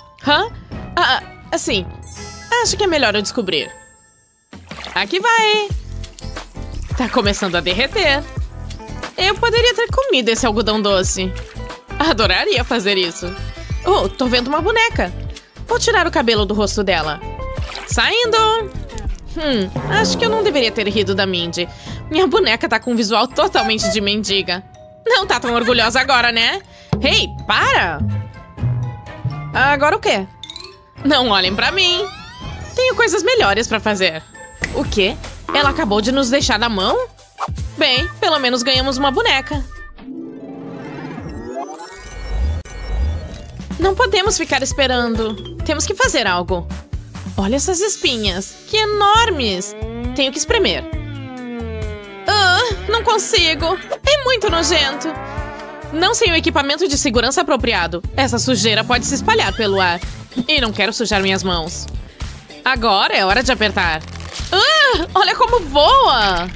Assim. Acho que é melhor eu descobrir. Aqui vai. Tá começando a derreter. Eu poderia ter comido esse algodão doce. Adoraria fazer isso. Tô vendo uma boneca. Vou tirar o cabelo do rosto dela. Saindo. Acho que eu não deveria ter rido da Mindy. Minha boneca tá com um visual totalmente de mendiga. Não tá tão orgulhosa agora, né? Hey, para! Agora o quê? Não olhem pra mim. Tenho coisas melhores pra fazer. O quê? Ela acabou de nos deixar na mão? Bem, pelo menos ganhamos uma boneca. Não podemos ficar esperando. Temos que fazer algo. Olha essas espinhas. Que enormes. Tenho que espremer. Não consigo. É muito nojento. Não sem o equipamento de segurança apropriado. Essa sujeira pode se espalhar pelo ar. E não quero sujar minhas mãos. Agora é hora de apertar. Olha como voa!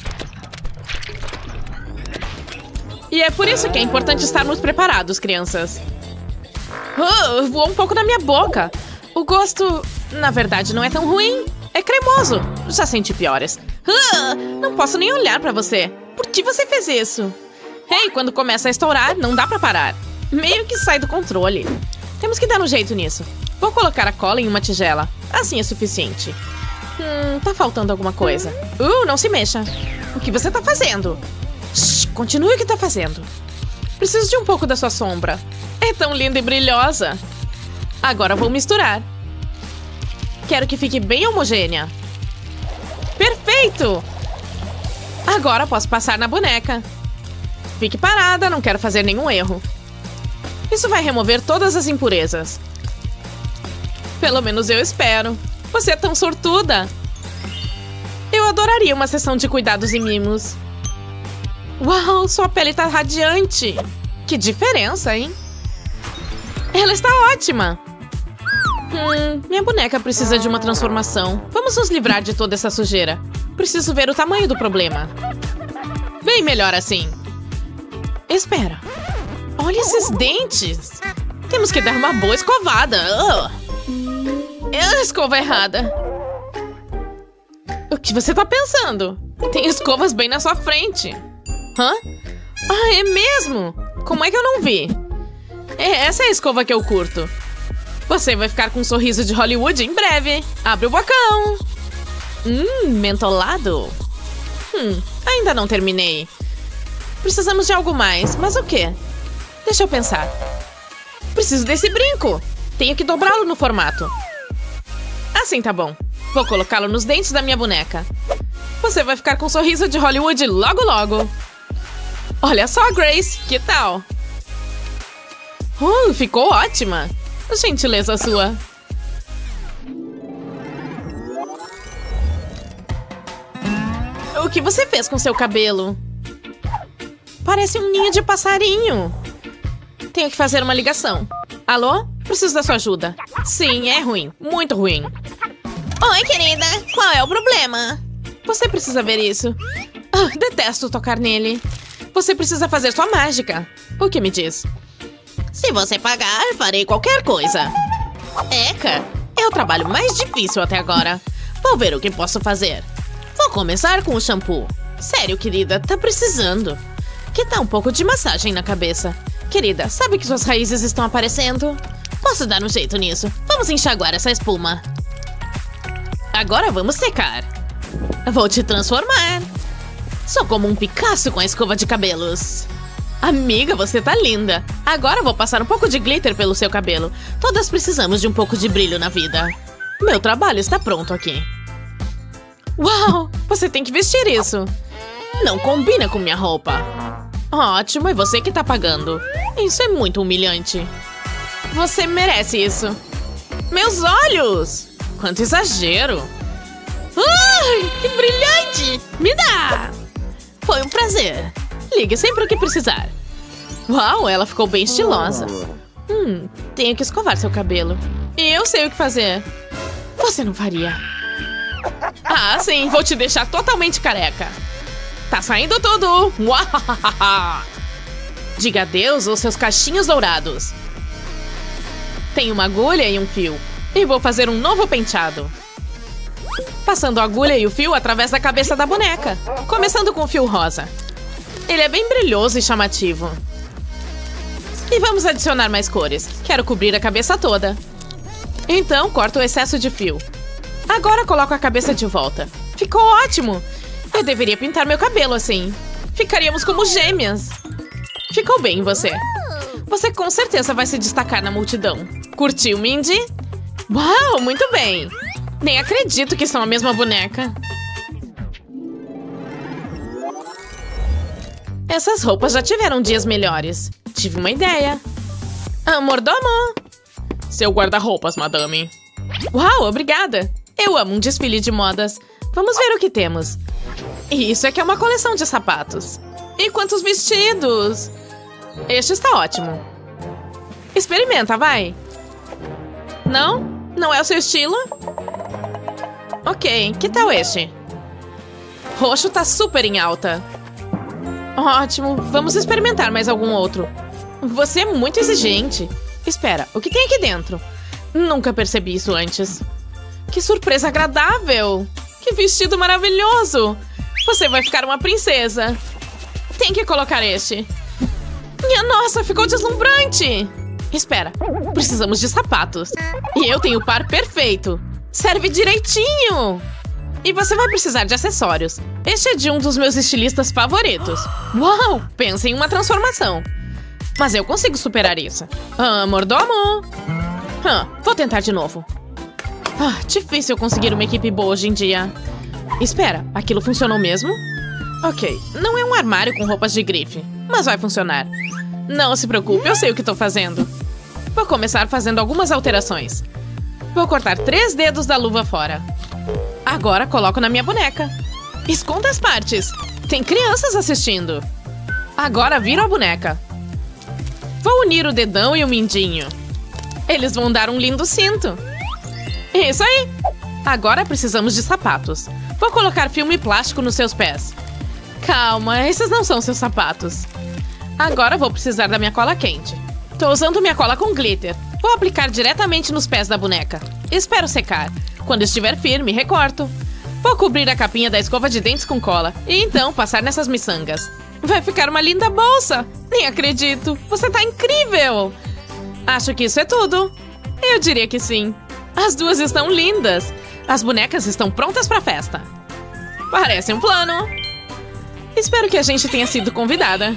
E é por isso que é importante estarmos preparados, crianças. Voou um pouco na minha boca. O gosto, na verdade, não é tão ruim. É cremoso. Já senti piores. Não posso nem olhar pra você. Por que você fez isso? Hey, quando começa a estourar, não dá pra parar. Meio que sai do controle. Temos que dar um jeito nisso. Vou colocar a cola em uma tigela. Assim é suficiente. Tá faltando alguma coisa. Não se mexa. O que você tá fazendo? Shhh, continue o que tá fazendo. Preciso de um pouco da sua sombra. É tão linda e brilhosa. Agora vou misturar. Quero que fique bem homogênea. Perfeito! Agora posso passar na boneca. fique parada, não quero fazer nenhum erro. Isso vai remover todas as impurezas. Pelo menos eu espero. Você é tão sortuda. Eu adoraria uma sessão de cuidados e mimos. Uau, sua pele tá radiante. Que diferença, hein? Ela está ótima. Minha boneca precisa de uma transformação. Vamos nos livrar de toda essa sujeira. Preciso ver o tamanho do problema. Bem melhor assim. Espera. Olha esses dentes. Temos que dar uma boa escovada. É a escova errada. O que você tá pensando? Tem escovas bem na sua frente. Hã? Ah, é mesmo? Como é que eu não vi? Essa é a escova que eu curto. Você vai ficar com um sorriso de Hollywood em breve. Abre o bocão. Mentolado. Ainda não terminei. Precisamos de algo mais, mas o quê? Deixa eu pensar. Preciso desse brinco. Tenho que dobrá-lo no formato. Assim tá bom. Vou colocá-lo nos dentes da minha boneca. Você vai ficar com um sorriso de Hollywood logo logo. Olha só, Grace. Que tal? Ficou ótima. Gentileza sua. O que você fez com seu cabelo? Parece um ninho de passarinho. Tenho que fazer uma ligação. Alô? Preciso da sua ajuda. Sim, é ruim. Muito ruim. Oi, querida. Qual é o problema? Você precisa ver isso. Detesto tocar nele. Você precisa fazer sua mágica. O que me diz? Se você pagar, farei qualquer coisa. Eca, é o trabalho mais difícil até agora. Vou ver o que posso fazer. Vou começar com o shampoo. Sério, querida, tá precisando. Que tal um pouco de massagem na cabeça? Querida, sabe que suas raízes estão aparecendo? Posso dar um jeito nisso. Vamos enxaguar essa espuma. Agora vamos secar. Vou te transformar. Sou como um Picasso com a escova de cabelos. Amiga, você tá linda. Agora vou passar um pouco de glitter pelo seu cabelo. Todas precisamos de um pouco de brilho na vida. Meu trabalho está pronto aqui. Uau, você tem que vestir isso. Não combina com minha roupa. Ótimo, é você que tá pagando. Isso é muito humilhante. Você merece isso. Meus olhos! Quanto exagero. Ai, que brilhante! Me dá! Foi um prazer. Ligue sempre que precisar. Uau, ela ficou bem estilosa. Tenho que escovar seu cabelo. E eu sei o que fazer. Você não faria. Ah, sim, vou te deixar totalmente careca. Tá saindo tudo. Diga adeus aos seus cachinhos dourados. Tenho uma agulha e um fio. E vou fazer um novo penteado. Passando a agulha e o fio através da cabeça da boneca. Começando com o fio rosa. Ele é bem brilhoso e chamativo. E vamos adicionar mais cores. Quero cobrir a cabeça toda. Então, corto o excesso de fio. Agora coloco a cabeça de volta. Ficou ótimo! Eu deveria pintar meu cabelo assim. Ficaríamos como gêmeas. Ficou bem, você. Você com certeza vai se destacar na multidão. Curtiu, Mindy? Uau, muito bem! Nem acredito que são a mesma boneca. Essas roupas já tiveram dias melhores. Tive uma ideia. Mordomo! Seu guarda-roupas, madame. Uau, obrigada! Eu amo um desfile de modas. Vamos ver o que temos. Isso é que é uma coleção de sapatos. E quantos vestidos! Este está ótimo. Experimenta, vai. Não? Não é o seu estilo? Ok, que tal este? Roxo tá super em alta. Ótimo, vamos experimentar mais algum outro. Você é muito exigente. Espera, o que tem aqui dentro? Nunca percebi isso antes. Que surpresa agradável! Que vestido maravilhoso! Você vai ficar uma princesa. Tem que colocar este. Minha nossa, ficou deslumbrante! Espera, precisamos de sapatos. E eu tenho o par perfeito. Serve direitinho! E você vai precisar de acessórios. Este é de um dos meus estilistas favoritos. Uau! Pensa em uma transformação. Mas eu consigo superar isso. Mordomo! Vou tentar de novo. Difícil conseguir uma equipe boa hoje em dia. Espera, aquilo funcionou mesmo? Ok, não é um armário com roupas de grife. mas vai funcionar. Não se preocupe, eu sei o que tô fazendo. Vou começar fazendo algumas alterações. Vou cortar 3 dedos da luva fora. Agora coloco na minha boneca. Esconda as partes. Tem crianças assistindo. Agora viro a boneca. Vou unir o dedão e o mindinho. Eles vão dar um lindo cinto. Isso aí! Agora precisamos de sapatos. Vou colocar filme plástico nos seus pés. Calma, esses não são seus sapatos. Agora vou precisar da minha cola quente. Tô usando minha cola com glitter. Vou aplicar diretamente nos pés da boneca. Espero secar. Quando estiver firme, recorto. Vou cobrir a capinha da escova de dentes com cola. E então passar nessas miçangas. Vai ficar uma linda bolsa. Nem acredito. Você tá incrível. Acho que isso é tudo. Eu diria que sim. As duas estão lindas. As bonecas estão prontas pra festa. Parece um plano. Espero que a gente tenha sido convidada.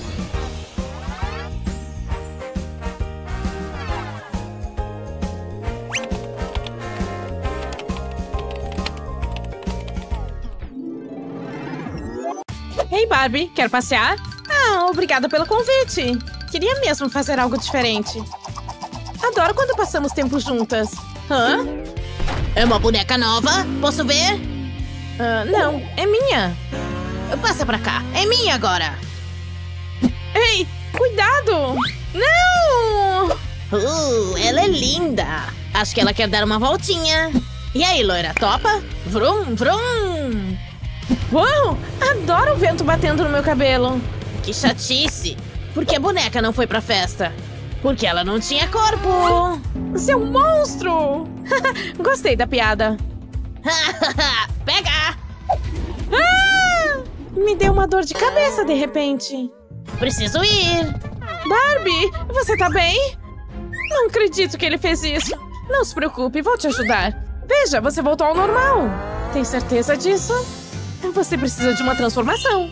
Ei, Barbie, quer passear? Ah, obrigada pelo convite. Queria mesmo fazer algo diferente. Adoro quando passamos tempo juntas. Hã? É uma boneca nova? Posso ver? Não, é minha. Passa pra cá. É minha agora. Ei, cuidado! Não! Ela é linda. Acho que ela quer dar uma voltinha. E aí, loira, topa? Vrum, vrum. Uau! Adoro o vento batendo no meu cabelo. Que chatice. Por que a boneca não foi pra festa? Porque ela não tinha corpo. Seu monstro! Gostei da piada. Pega! Ah! Me deu uma dor de cabeça de repente. Preciso ir. Barbie, você tá bem? Não acredito que ele fez isso. Não se preocupe, vou te ajudar. Veja, você voltou ao normal. Tem certeza disso? Você precisa de uma transformação.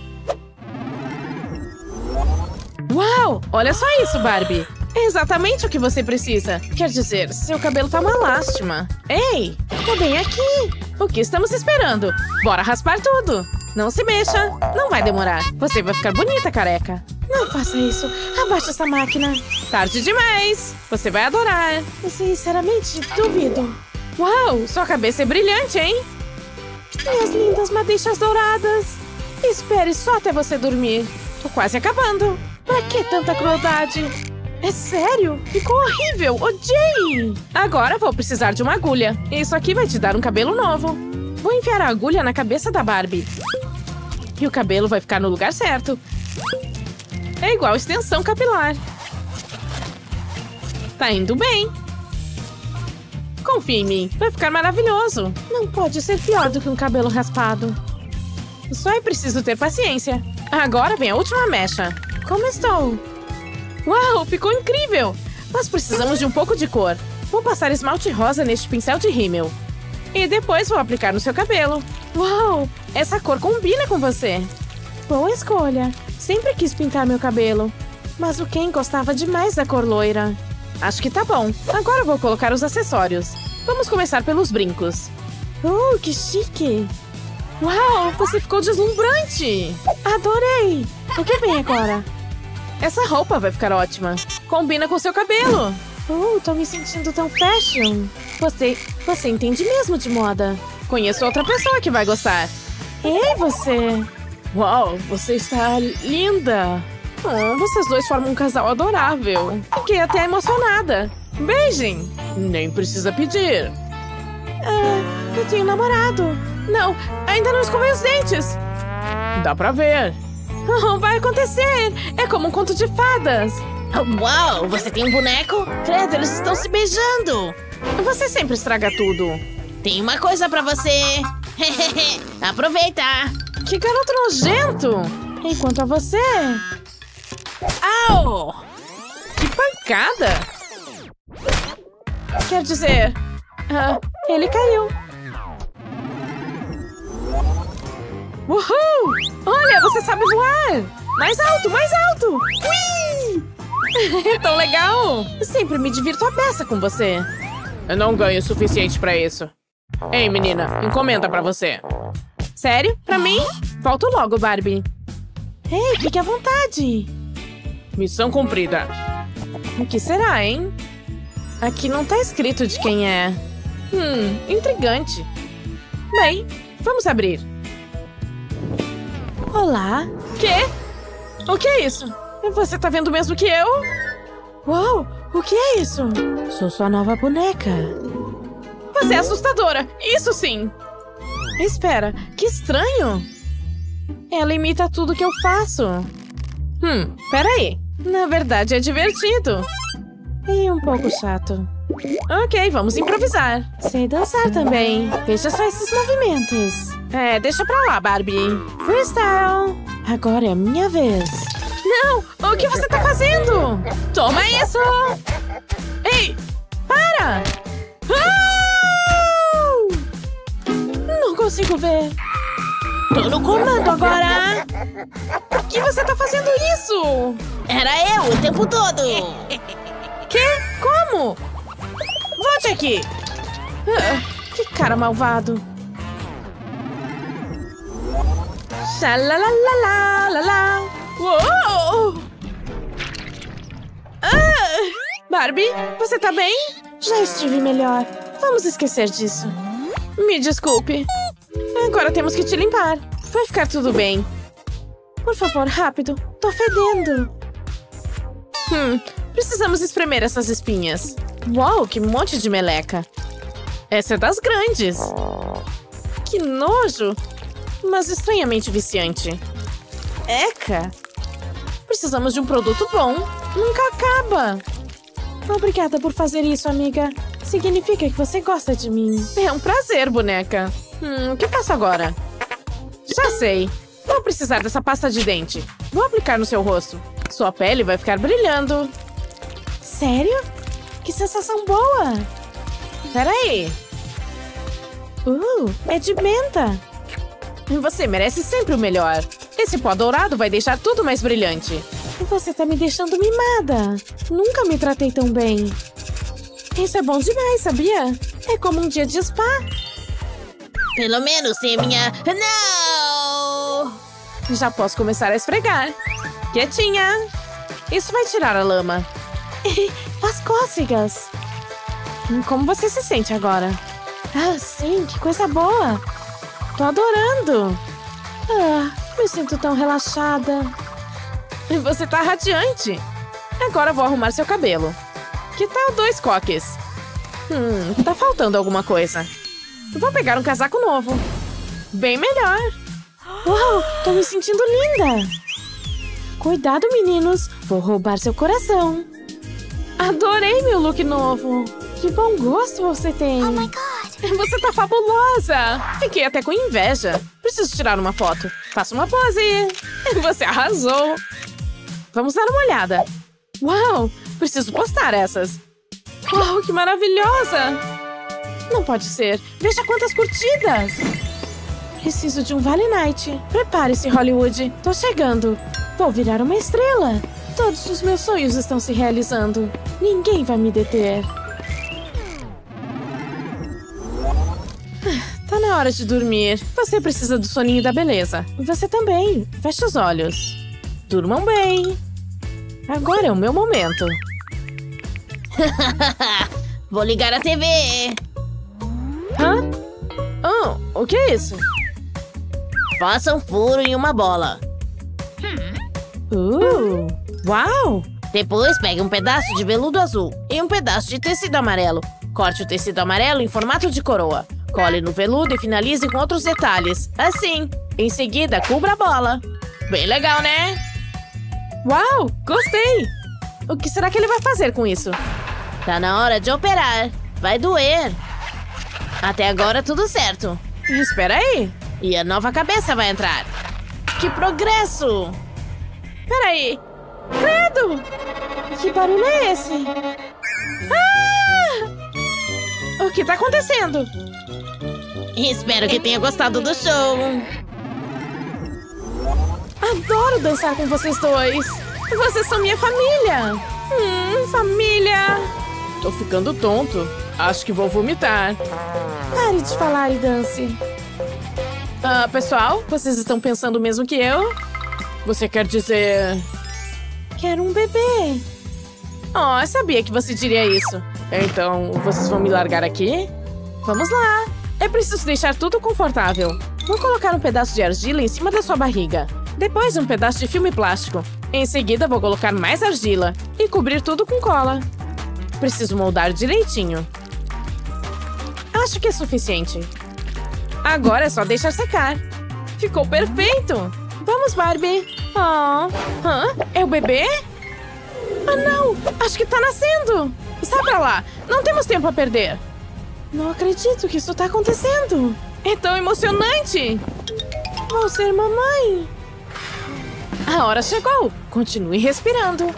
Uau! Olha só isso, Barbie. É exatamente o que você precisa. Quer dizer, seu cabelo tá uma lástima. Ei, tô bem aqui. O que estamos esperando? Bora raspar tudo. Não se mexa. Não vai demorar. Você vai ficar bonita, careca. Não faça isso. Abaixa essa máquina. Tarde demais. Você vai adorar. Sinceramente, duvido. Uau, sua cabeça é brilhante, hein? Minhas lindas madeixas douradas. Espere só até você dormir. Tô quase acabando. Pra que tanta crueldade? É sério? Ficou horrível! Odiei! Agora vou precisar de uma agulha. Isso aqui vai te dar um cabelo novo. Vou enfiar a agulha na cabeça da Barbie. E o cabelo vai ficar no lugar certo. É igual extensão capilar. Tá indo bem. Confia em mim. Vai ficar maravilhoso. Não pode ser pior do que um cabelo raspado. Só é preciso ter paciência. Agora vem a última mecha. Como estou? Uau, ficou incrível! Mas precisamos de um pouco de cor. Vou passar esmalte rosa neste pincel de rímel. E depois vou aplicar no seu cabelo. Uau, essa cor combina com você. Boa escolha. Sempre quis pintar meu cabelo. Mas o Ken gostava demais da cor loira. Acho que tá bom. Agora vou colocar os acessórios. Vamos começar pelos brincos. Que chique! Uau, você ficou deslumbrante! Adorei! O que vem agora? Essa roupa vai ficar ótima. Combina com seu cabelo. Tô me sentindo tão fashion. Você entende mesmo de moda. Conheço outra pessoa que vai gostar. Ei, você! Uau, você está linda! Vocês dois formam um casal adorável. Fiquei até emocionada. Beijem! Nem precisa pedir. Eu tenho namorado. Não, ainda não escovei os dentes. Dá pra ver. Vai acontecer! É como um conto de fadas. Uau, você tem um boneco? Credo, eles estão se beijando. Você sempre estraga tudo. Tem uma coisa pra você. Aproveita. Que garoto nojento. Enquanto a você... Au! Que pancada! Quer dizer... ele caiu. Uhul! Olha, você sabe voar! Mais alto, mais alto! Ui! É tão legal! Sempre me divirto a beça com você. Eu não ganho o suficiente pra isso. Ei, menina, encomenda pra você. Sério? Pra mim? Volto logo, Barbie. Ei, fique à vontade. Missão cumprida. O que será, hein? Aqui não tá escrito de quem é. Intrigante. Bem, vamos abrir. Olá. Quê? O que é isso? Você tá vendo mesmo que eu? Uau, o que é isso? Sou sua nova boneca. Você é assustadora, isso sim. Espera, que estranho. Ela imita tudo que eu faço. Peraí. Na verdade é divertido. E um pouco chato. Ok, vamos improvisar. Sei dançar também. Veja só esses movimentos. Deixa pra lá, Barbie. Freestyle. Agora é a minha vez. Não! O que você tá fazendo? Toma isso! Ei! Para! Não consigo ver. Tô no comando agora. Por que você tá fazendo isso? Era eu o tempo todo. Quê? Como? Volte aqui. Que cara malvado. Xalalalala. Uou! Barbie, você tá bem? Já estive melhor. Vamos esquecer disso. Me desculpe. Agora temos que te limpar. Vai ficar tudo bem. Por favor, rápido. Tô fedendo. Precisamos espremer essas espinhas. Uau, que monte de meleca. Essa é das grandes. Que nojo. Mas estranhamente viciante. Eca. Precisamos de um produto bom. Nunca acaba. Obrigada por fazer isso, amiga. Significa que você gosta de mim. É um prazer, boneca. O que faço agora? Já sei. Vou precisar dessa pasta de dente. Vou aplicar no seu rosto. Sua pele vai ficar brilhando. Sério? Que sensação boa. Peraí. É de menta. Você merece sempre o melhor. Esse pó dourado vai deixar tudo mais brilhante. Você tá me deixando mimada. Nunca me tratei tão bem. Isso é bom demais, sabia? É como um dia de spa. Pelo menos sem a minha... Não! Já posso começar a esfregar. Quietinha. Isso vai tirar a lama. Faz cócegas. Como você se sente agora? Sim, que coisa boa. Tô adorando. Me sinto tão relaxada. Você tá radiante. Agora vou arrumar seu cabelo. Que tal 2 coques? Tá faltando alguma coisa. Vou pegar um casaco novo. Bem melhor. Uau, tô me sentindo linda. Cuidado, meninos. Vou roubar seu coração. Adorei meu look novo. Que bom gosto você tem. Oh my God. Você tá fabulosa. Fiquei até com inveja. Preciso tirar uma foto. Faça uma pose. Você arrasou. Vamos dar uma olhada. Uau, preciso postar essas. Uau, que maravilhosa. Não pode ser. Veja quantas curtidas. Preciso de um Vale Night. Prepare-se, Hollywood. Tô chegando. Vou virar uma estrela. Todos os meus sonhos estão se realizando. Ninguém vai me deter. Tá na hora de dormir. Você precisa do soninho da beleza. E você também. Feche os olhos. Durmam bem. Agora é o meu momento. Vou ligar a TV. O que é isso? Faça um furo em uma bola. Uau! Depois pegue um pedaço de veludo azul e um pedaço de tecido amarelo. Corte o tecido amarelo em formato de coroa. Cole no veludo e finalize com outros detalhes. Assim. Em seguida, cubra a bola. Bem legal, né? Uau! Gostei! O que será que ele vai fazer com isso? Tá na hora de operar. Vai doer. Até agora tudo certo. Espera aí. E a nova cabeça vai entrar. Que progresso! Peraí. Credo! Que barulho é esse? O que tá acontecendo? Espero que tenha gostado do show. Adoro dançar com vocês dois. Vocês são minha família. Família. Tô ficando tonto. Acho que vou vomitar. Pare de falar e dance. Pessoal, vocês estão pensando o mesmo que eu? Você quer dizer... Quero um bebê. Oh, eu sabia que você diria isso. Então, vocês vão me largar aqui? Vamos lá. É preciso deixar tudo confortável. Vou colocar um pedaço de argila em cima da sua barriga. Depois, um pedaço de filme plástico. Em seguida, vou colocar mais argila e cobrir tudo com cola. Preciso moldar direitinho. Acho que é suficiente. Agora é só deixar secar. Ficou perfeito! Vamos, Barbie! É o bebê? Ah, não! Acho que tá nascendo! Está pra lá! Não temos tempo a perder! Não acredito que isso tá acontecendo! É tão emocionante! Vou ser mamãe! A hora chegou! Continue respirando!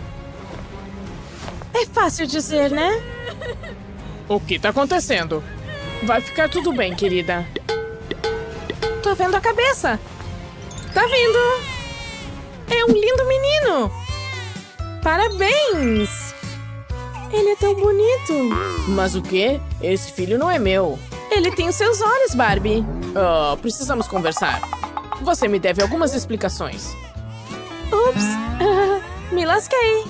É fácil dizer, né? O que tá acontecendo? Vai ficar tudo bem, querida. Tô vendo a cabeça! Tá vindo! É um lindo menino! Parabéns! Ele é tão bonito! Mas o quê? Esse filho não é meu. Ele tem os seus olhos, Barbie. Precisamos conversar. Você me deve algumas explicações. Ups! Me lasquei.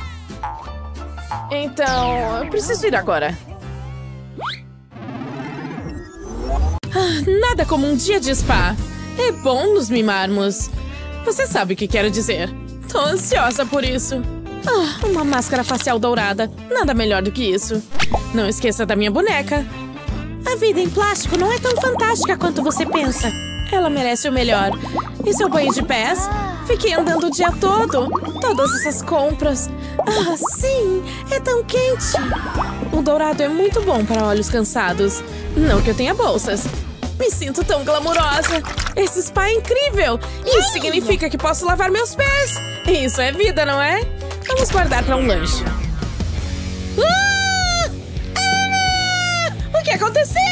Então, eu preciso ir agora. Nada como um dia de spa. É bom nos mimarmos. Você sabe o que quero dizer. Tô ansiosa por isso. Uma máscara facial dourada. Nada melhor do que isso. Não esqueça da minha boneca. A vida em plástico não é tão fantástica quanto você pensa. Ela merece o melhor. E seu banho de pés? Fiquei andando o dia todo. Todas essas compras. Sim, é tão quente. O dourado é muito bom para olhos cansados. Não que eu tenha bolsas. Me sinto tão glamurosa. Esse spa é incrível. Isso significa que posso lavar meus pés. Isso é vida, não é? Vamos guardar para um lanche. O que aconteceu?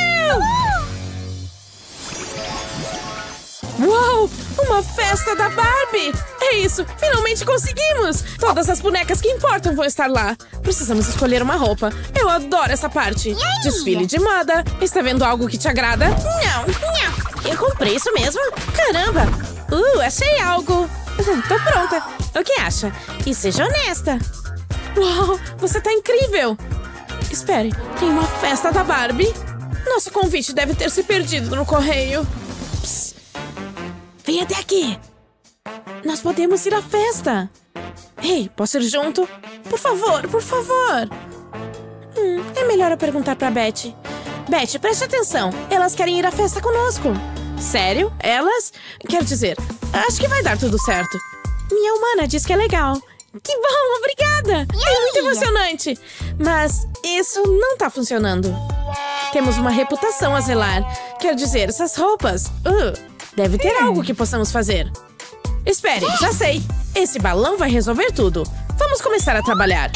Uau! Uma festa da Barbie! É isso! Finalmente conseguimos! Todas as bonecas que importam vão estar lá. Precisamos escolher uma roupa. Eu adoro essa parte. Desfile de moda. Está vendo algo que te agrada? Não. Eu comprei isso mesmo? Caramba! Achei algo. Tô pronta. O que acha? E seja honesta. Uau! Você tá incrível! Espere, tem uma festa da Barbie? Nosso convite deve ter se perdido no correio. Psst. Vem até aqui. Nós podemos ir à festa. Ei, posso ir junto? Por favor, por favor. É melhor eu perguntar pra Betty. Betty, preste atenção. Elas querem ir à festa conosco. Sério? Elas? Quero dizer, acho que vai dar tudo certo. Minha humana diz que é legal. Que bom, obrigada! É muito emocionante! Mas isso não tá funcionando. Temos uma reputação a zelar. Quero dizer, essas roupas... deve ter algo que possamos fazer. Espere, já sei. Esse balão vai resolver tudo. Vamos começar a trabalhar.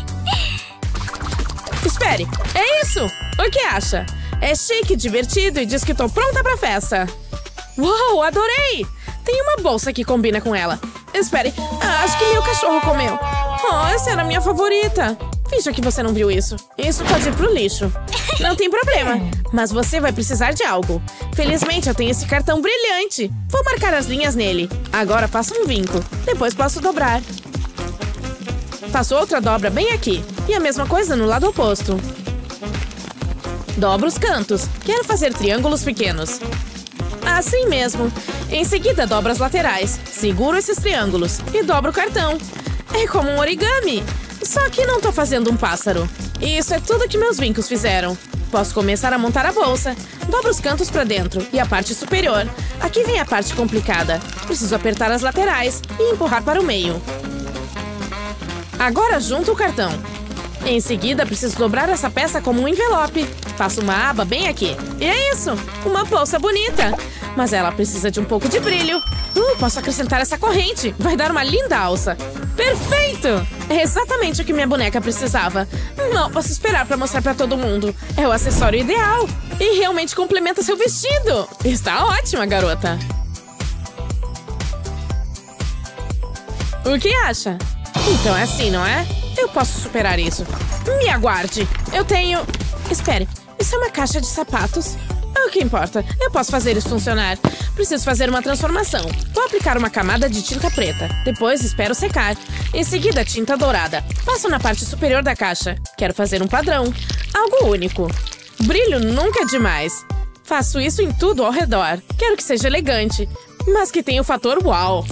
Espere, é isso! O que acha? É chique, divertido e diz que tô pronta pra festa. Uau, adorei! Tem uma bolsa que combina com ela. Espere, acho que meu cachorro comeu. Essa era a minha favorita. Finja que você não viu isso. Isso pode ir pro lixo. Não tem problema, mas você vai precisar de algo. Felizmente eu tenho esse cartão brilhante. Vou marcar as linhas nele. Agora faço um vinco. Depois posso dobrar. Faço outra dobra bem aqui. E a mesma coisa no lado oposto. Dobro os cantos. Quero fazer triângulos pequenos. Assim mesmo. Em seguida, dobro as laterais. Seguro esses triângulos e dobro o cartão. É como um origami. Só que não tô fazendo um pássaro. E isso é tudo que meus vincos fizeram. Posso começar a montar a bolsa. Dobro os cantos pra dentro e a parte superior. Aqui vem a parte complicada. Preciso apertar as laterais e empurrar para o meio. Agora junto o cartão. Em seguida, preciso dobrar essa peça como um envelope. Faço uma aba bem aqui. E é isso! Uma bolsa bonita! Mas ela precisa de um pouco de brilho. Posso acrescentar essa corrente. Vai dar uma linda alça. Perfeito! É exatamente o que minha boneca precisava. Não posso esperar pra mostrar pra todo mundo. É o acessório ideal. E realmente complementa seu vestido. Está ótima, garota. O que acha? Então é assim, não é? Eu posso superar isso. Me aguarde. Eu tenho... Espere, isso é uma caixa de sapatos? O que importa? Eu posso fazer isso funcionar. Preciso fazer uma transformação. Vou aplicar uma camada de tinta preta. Depois espero secar. Em seguida, tinta dourada. Passo na parte superior da caixa. Quero fazer um padrão. Algo único. Brilho nunca é demais. Faço isso em tudo ao redor. Quero que seja elegante, mas que tenha o fator uau.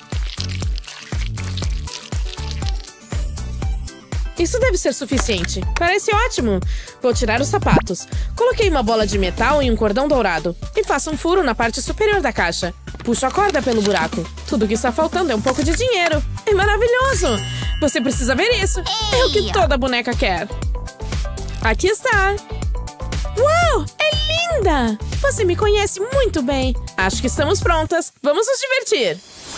Isso deve ser suficiente. Parece ótimo. Vou tirar os sapatos. Coloquei uma bola de metal em um cordão dourado. E faço um furo na parte superior da caixa. Puxo a corda pelo buraco. Tudo que está faltando é um pouco de dinheiro. É maravilhoso! Você precisa ver isso. É o que toda boneca quer. Aqui está. Uau! É linda! Você me conhece muito bem. Acho que estamos prontas. Vamos nos divertir.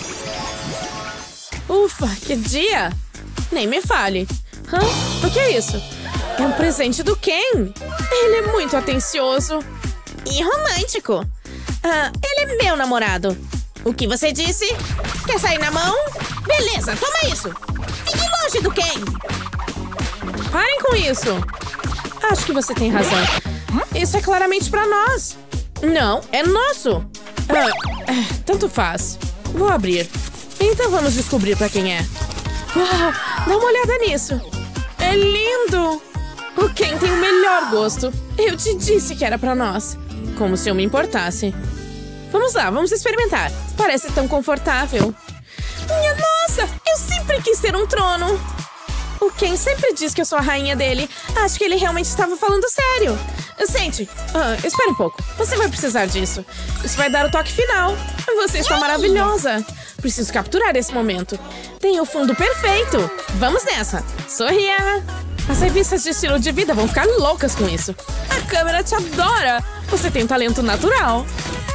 Ufa, que dia! Nem me fale. Hã? O que é isso? É um presente do Ken. Ele é muito atencioso. E romântico. Ele é meu namorado. O que você disse? Quer sair na mão? Beleza, toma isso. Fique longe do Ken. Parem com isso. Acho que você tem razão. Isso é claramente pra nós. Não, é nosso. Tanto faz. Vou abrir. Então vamos descobrir pra quem é. Uau, dá uma olhada nisso. É lindo. O Ken tem o melhor gosto. Eu te disse que era pra nós. Como se eu me importasse. Vamos lá, vamos experimentar. Parece tão confortável. Minha nossa, eu sempre quis ter um trono. O Ken sempre diz que eu sou a rainha dele. Acho que ele realmente estava falando sério. Sente. Espera um pouco. Você vai precisar disso. Isso vai dar o toque final. Você está maravilhosa. Preciso capturar esse momento. Tem o fundo perfeito. Vamos nessa. Sorria. As revistas de estilo de vida vão ficar loucas com isso. A câmera te adora. Você tem um talento natural.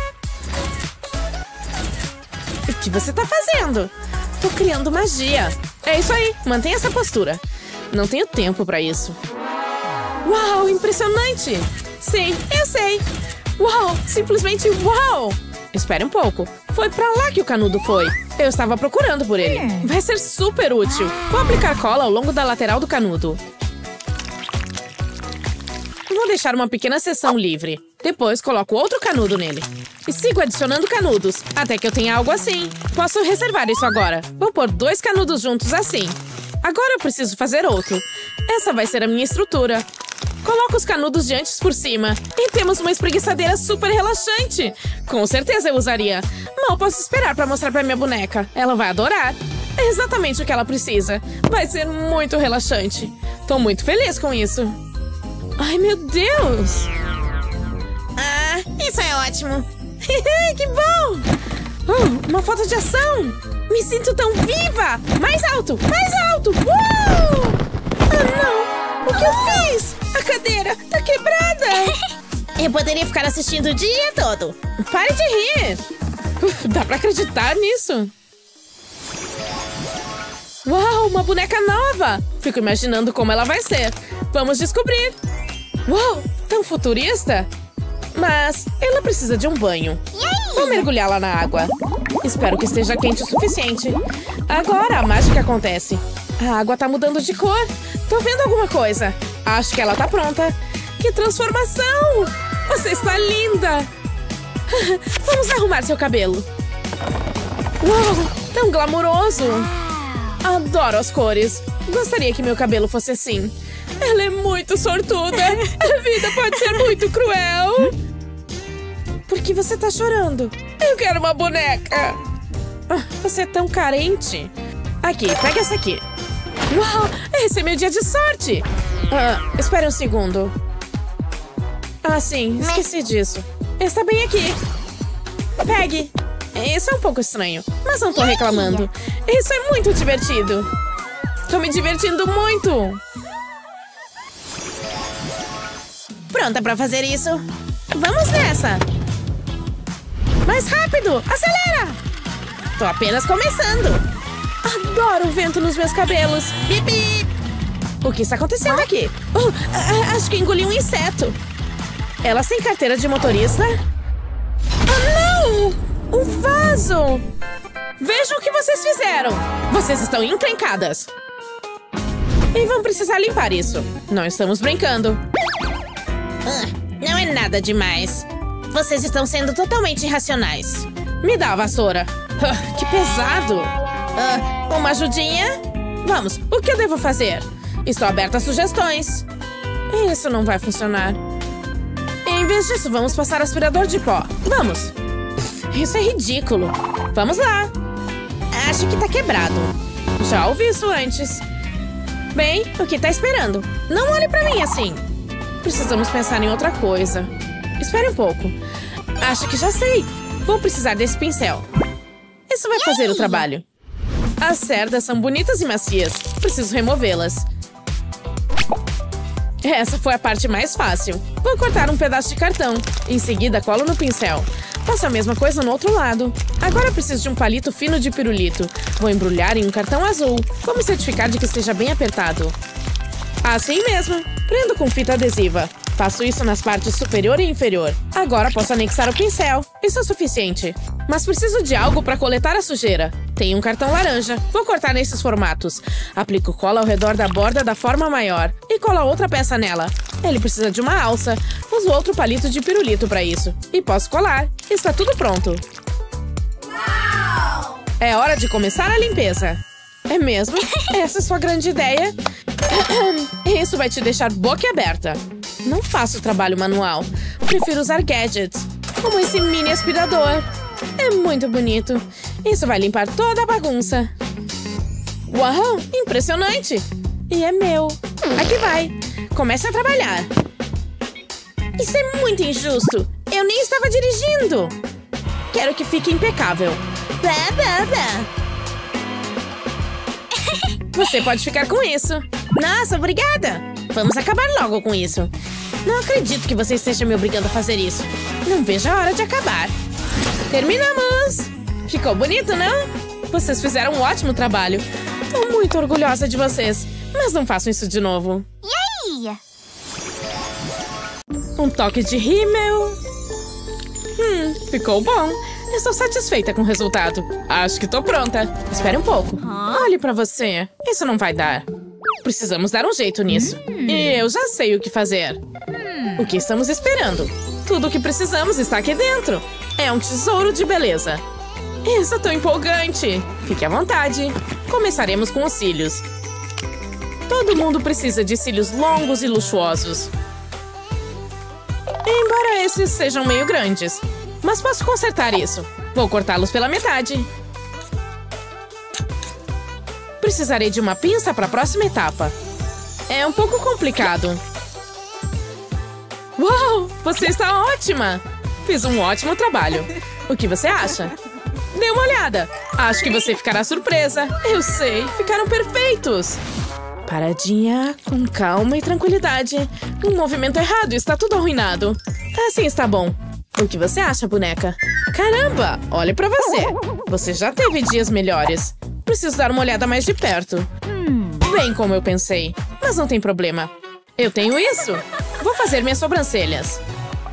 O que você está fazendo? Tô criando magia. É isso aí. Mantenha essa postura. Não tenho tempo pra isso. Uau, impressionante! Sim, eu sei. Uau, simplesmente uau! Espere um pouco. Foi pra lá que o canudo foi. Eu estava procurando por ele. Vai ser super útil. Vou aplicar cola ao longo da lateral do canudo. Vou deixar uma pequena seção livre. Depois coloco outro canudo nele. E sigo adicionando canudos, até que eu tenha algo assim. Posso reservar isso agora. Vou pôr 2 canudos juntos assim. Agora eu preciso fazer outro. Essa vai ser a minha estrutura. Coloco os canudos de antes por cima. E temos uma espreguiçadeira super relaxante. Com certeza eu usaria. Mal posso esperar pra mostrar pra minha boneca. Ela vai adorar. É exatamente o que ela precisa. Vai ser muito relaxante. Tô muito feliz com isso. Ai, meu Deus! Isso é ótimo. Que bom! Uma foto de ação! Me sinto tão viva! Mais alto! Mais alto! Não! O que eu fiz? A cadeira tá quebrada! Eu poderia ficar assistindo o dia todo. Pare de rir! Dá pra acreditar nisso? Uau, uma boneca nova! Fico imaginando como ela vai ser. Vamos descobrir! Uau, tão futurista! Mas ela precisa de um banho. Vou mergulhá-la na água. Espero que esteja quente o suficiente. Agora a mágica acontece. A água tá mudando de cor. Tô vendo alguma coisa. Acho que ela tá pronta. Que transformação! Você está linda! Vamos arrumar seu cabelo. Uau, tão glamuroso! Adoro as cores. Gostaria que meu cabelo fosse assim. Ela é muito sortuda. A vida pode ser muito cruel. Por que você tá chorando? Eu quero uma boneca. Você é tão carente. Aqui, pega essa aqui. Uau, esse é meu dia de sorte. Espere um segundo. Sim, esqueci disso. Está bem aqui. Pegue. Isso é um pouco estranho, mas não tô reclamando. Isso é muito divertido. Tô me divertindo muito. Pronta pra fazer isso. Vamos nessa. Mais rápido, acelera. Tô apenas começando. Adoro o vento nos meus cabelos. Bip, bip. O que está acontecendo aqui? Acho que engoli um inseto. Ela sem carteira de motorista? Não! O vaso! Vejam o que vocês fizeram! Vocês estão encrencadas! E vão precisar limpar isso. Não estamos brincando. Não é nada demais. Vocês estão sendo totalmente irracionais. Me dá a vassoura. Que pesado. Uma ajudinha? Vamos, o que eu devo fazer? Estou aberta a sugestões. Isso não vai funcionar. Em vez disso, vamos passar aspirador de pó. Vamos. Isso é ridículo. Vamos lá. Acho que tá quebrado. Já ouvi isso antes. Bem, o que tá esperando? Não olhe pra mim assim. Precisamos pensar em outra coisa. Espere um pouco. Acho que já sei. Vou precisar desse pincel. Isso vai fazer o trabalho. As cerdas são bonitas e macias. Preciso removê-las. Essa foi a parte mais fácil. Vou cortar um pedaço de cartão. Em seguida, colo no pincel. Faço a mesma coisa no outro lado. Agora preciso de um palito fino de pirulito. Vou embrulhar em um cartão azul. Como certificar de que esteja bem apertado? Assim mesmo. Prendo com fita adesiva. Faço isso nas partes superior e inferior. Agora posso anexar o pincel. Isso é suficiente. Mas preciso de algo para coletar a sujeira. Tenho um cartão laranja. Vou cortar nesses formatos. Aplico cola ao redor da borda da forma maior. E colo outra peça nela. Ele precisa de uma alça. Uso outro palito de pirulito para isso. E posso colar. Está tudo pronto. É hora de começar a limpeza. É mesmo? Essa é sua grande ideia? Isso vai te deixar boquiaberta. Não faço trabalho manual. Prefiro usar gadgets, como esse mini aspirador. É muito bonito. Isso vai limpar toda a bagunça. Uau, impressionante! E é meu. Aqui vai. Comece a trabalhar. Isso é muito injusto. Eu nem estava dirigindo. Quero que fique impecável. Você pode ficar com isso. Nossa, obrigada. Vamos acabar logo com isso. Não acredito que você esteja me obrigando a fazer isso. Não vejo a hora de acabar. Terminamos! Ficou bonito, não? Vocês fizeram um ótimo trabalho. Tô muito orgulhosa de vocês. Mas não façam isso de novo. Yay! Um toque de rímel. Ficou bom. Estou satisfeita com o resultado. Acho que tô pronta. Espere um pouco. Olhe pra você. Isso não vai dar. Precisamos dar um jeito nisso. E eu já sei o que fazer. O que estamos esperando? Tudo o que precisamos está aqui dentro. É um tesouro de beleza. Isso é tão empolgante. Fique à vontade. Começaremos com os cílios. Todo mundo precisa de cílios longos e luxuosos. Embora esses sejam meio grandes. Mas posso consertar isso. Vou cortá-los pela metade. Precisarei de uma pinça para a próxima etapa. É um pouco complicado. Uau! Você está ótima! Fiz um ótimo trabalho. O que você acha? Dê uma olhada. Acho que você ficará surpresa. Eu sei, ficaram perfeitos. Paradinha, com calma e tranquilidade. Um movimento errado, está tudo arruinado. Assim está bom. O que você acha, boneca? Caramba, olhe pra você. Você já teve dias melhores. Preciso dar uma olhada mais de perto. Bem como eu pensei. Mas não tem problema. Eu tenho isso. Vou fazer minhas sobrancelhas.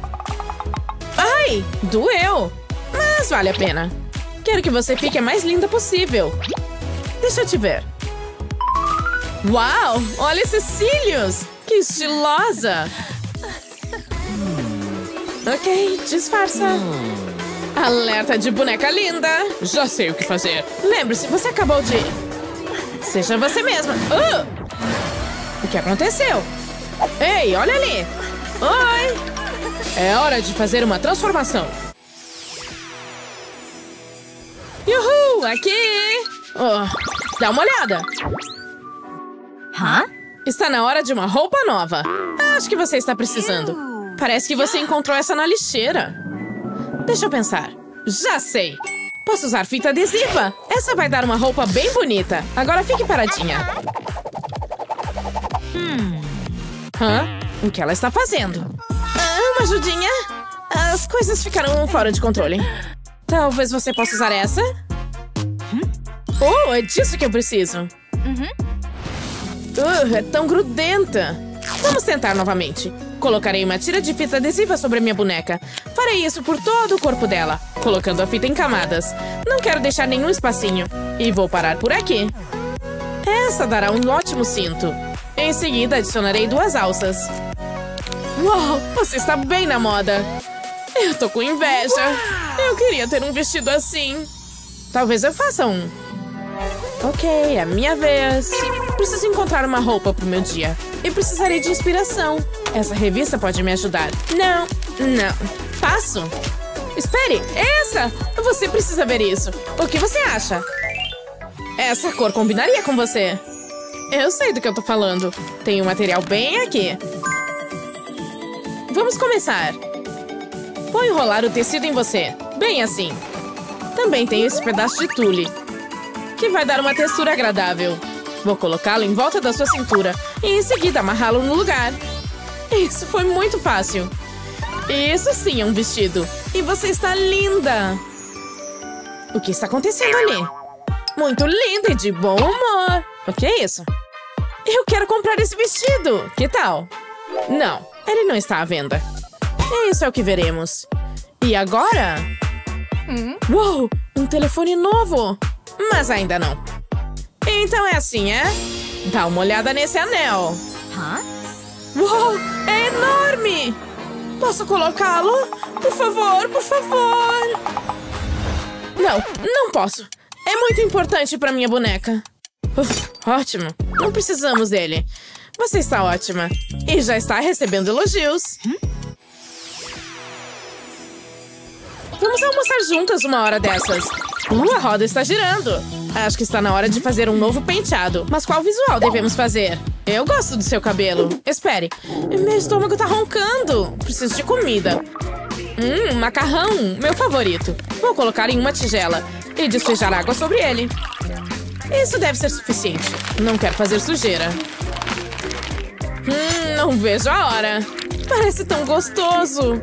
Ai, doeu. Mas vale a pena. Quero que você fique a mais linda possível. Deixa eu te ver. Uau, olha esses cílios. Que estilosa. Ok, disfarça. Alerta de boneca linda. Já sei o que fazer. Lembre-se, você acabou de... Seja você mesma. O que aconteceu? Ei, olha ali. Oi. É hora de fazer uma transformação. Uhul, aqui. Dá uma olhada. Está na hora de uma roupa nova. Acho que você está precisando. Parece que você encontrou essa na lixeira. Deixa eu pensar. Já sei. Posso usar fita adesiva. Essa vai dar uma roupa bem bonita. Agora fique paradinha. O que ela está fazendo? Uma ajudinha? As coisas ficaram fora de controle. Talvez você possa usar essa? Oh, é disso que eu preciso. É tão grudenta. Vamos tentar novamente. Colocarei uma tira de fita adesiva sobre a minha boneca. Farei isso por todo o corpo dela, colocando a fita em camadas. Não quero deixar nenhum espacinho. E vou parar por aqui. Essa dará um ótimo cinto. Em seguida, adicionarei 2 alças. Uau, você está bem na moda. Eu tô com inveja. Eu queria ter um vestido assim. Talvez eu faça um. Ok, é minha vez. Preciso encontrar uma roupa pro meu dia. E precisarei de inspiração. Essa revista pode me ajudar. Não. Passo. Espere, essa! Você precisa ver isso. O que você acha? Essa cor combinaria com você. Eu sei do que eu tô falando. Tem um material bem aqui. Vamos começar. Vou enrolar o tecido em você. Bem assim. Também tem esse pedaço de tule, que vai dar uma textura agradável. Vou colocá-lo em volta da sua cintura e em seguida amarrá-lo no lugar. Isso foi muito fácil. Isso sim é um vestido. E você está linda. O que está acontecendo ali? Muito linda e de bom humor. O que é isso? Eu quero comprar esse vestido. Que tal? Não, ele não está à venda. Isso é o que veremos. E agora? Uou, um telefone novo. Mas ainda não. Então é assim, é? Dá uma olhada nesse anel. Uou, é enorme. Posso colocá-lo? Por favor, por favor. Não posso. É muito importante para minha boneca. Ótimo. Não precisamos dele. Você está ótima. E já está recebendo elogios. Vamos almoçar juntas uma hora dessas. A roda está girando. Acho que está na hora de fazer um novo penteado. Mas qual visual devemos fazer? Eu gosto do seu cabelo. Espere. Meu estômago está roncando. Preciso de comida. Macarrão. Meu favorito. Vou colocar em uma tigela e despejar água sobre ele. Isso deve ser suficiente. Não quero fazer sujeira. Não vejo a hora. Parece tão gostoso.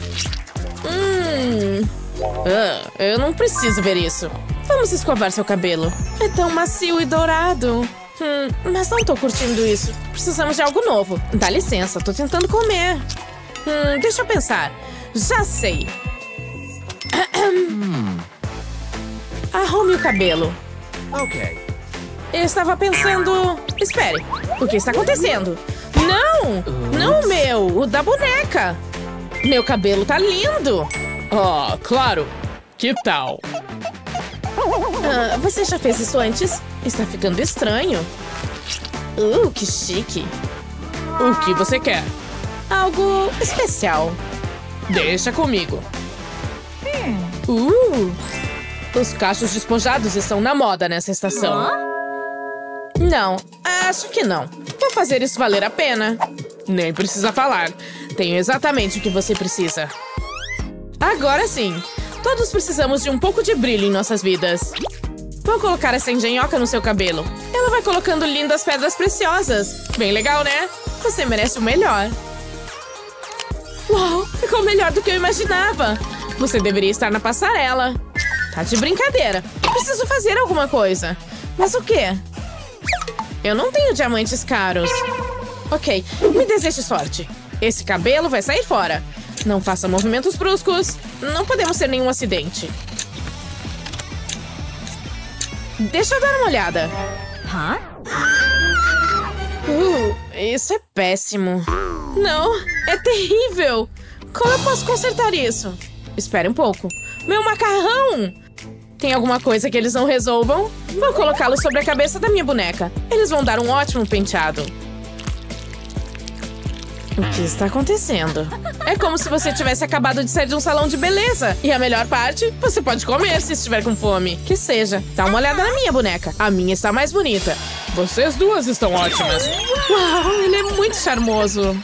Eu não preciso ver isso. Vamos escovar seu cabelo. É tão macio e dourado. Mas não tô curtindo isso. Precisamos de algo novo. Dá licença, tô tentando comer. Deixa eu pensar. Já sei. Arrume o cabelo. Ok. Eu estava pensando... Espere, o que está acontecendo? Não o meu, o da boneca. Meu cabelo tá lindo. Claro. Que tal? Você já fez isso antes? Está ficando estranho. Que chique. O que você quer? Algo especial. Deixa comigo. Os cachos despojados estão na moda nessa estação. Não, acho que não. Vou fazer isso valer a pena. Nem precisa falar. Tenho exatamente o que você precisa. Agora sim. Todos precisamos de um pouco de brilho em nossas vidas. Vou colocar essa engenhoca no seu cabelo. Ela vai colocando lindas pedras preciosas. Bem legal, né? Você merece o melhor. Uau, ficou melhor do que eu imaginava. Você deveria estar na passarela. Tá de brincadeira. Preciso fazer alguma coisa. Mas o quê? Eu não tenho diamantes caros. Ok, me deseje sorte. Esse cabelo vai sair fora. Não faça movimentos bruscos. Não podemos ter nenhum acidente. Deixa eu dar uma olhada. Isso é péssimo. Não, é terrível. Como eu posso consertar isso? Espere um pouco. Meu macarrão! Tem alguma coisa que eles não resolvam? Vou colocá-lo sobre a cabeça da minha boneca. Eles vão dar um ótimo penteado. O que está acontecendo? É como se você tivesse acabado de sair de um salão de beleza. E a melhor parte, você pode comer se estiver com fome. Que seja. Dá uma olhada na minha boneca. A minha está mais bonita. Vocês duas estão ótimas. Uau, ele é muito charmoso.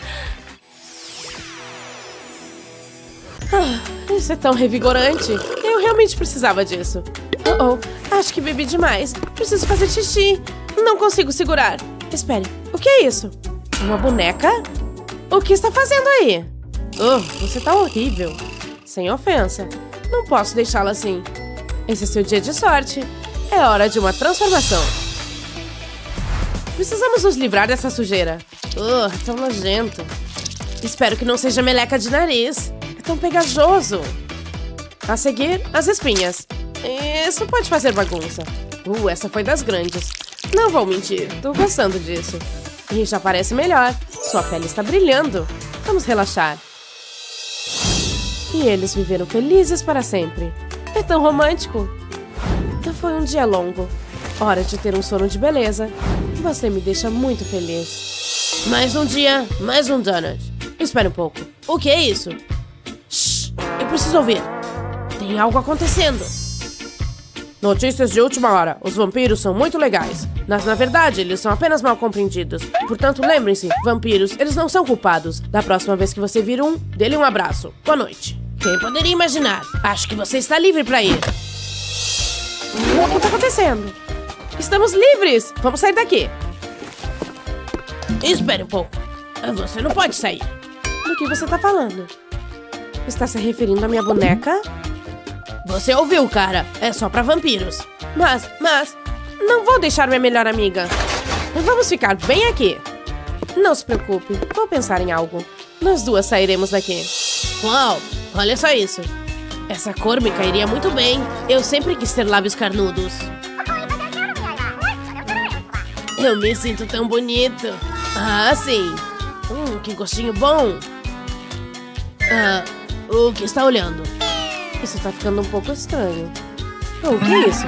Isso é tão revigorante. Eu realmente precisava disso. Acho que bebi demais. Preciso fazer xixi. Não consigo segurar. Espere, o que é isso? Uma boneca? O que está fazendo aí? Você tá horrível. Sem ofensa. Não posso deixá-la assim. Esse é seu dia de sorte. É hora de uma transformação. Precisamos nos livrar dessa sujeira. Tão nojento. Espero que não seja meleca de nariz. É tão pegajoso. A seguir, as espinhas. Isso pode fazer bagunça. Essa foi das grandes. Não vou mentir, tô gostando disso. E já parece melhor. Sua pele está brilhando. Vamos relaxar. E eles viveram felizes para sempre. É tão romântico. Foi um dia longo. Hora de ter um sono de beleza. Você me deixa muito feliz. Mais um dia, mais um donut. Espere um pouco. O que é isso? Shhh, eu preciso ouvir. Tem algo acontecendo. Notícias de última hora. Os vampiros são muito legais. Mas, na verdade, eles são apenas mal compreendidos. Portanto, lembrem-se, vampiros, eles não são culpados. Da próxima vez que você vir um, dê-lhe um abraço. Boa noite. Quem poderia imaginar? Acho que você está livre para ir. O que está acontecendo? Estamos livres! Vamos sair daqui. Espere um pouco. Você não pode sair. Do que você está falando? Está se referindo à minha boneca? Você ouviu, cara. É só para vampiros. Mas... Não vou deixar minha melhor amiga. Vamos ficar bem aqui. Não se preocupe. Vou pensar em algo. Nós duas sairemos daqui. Uau! Olha só isso. Essa cor me cairia muito bem. Eu sempre quis ter lábios carnudos. Eu me sinto tão bonito. Ah, sim. Que gostinho bom. O que está olhando? Isso tá ficando um pouco estranho. O que é isso?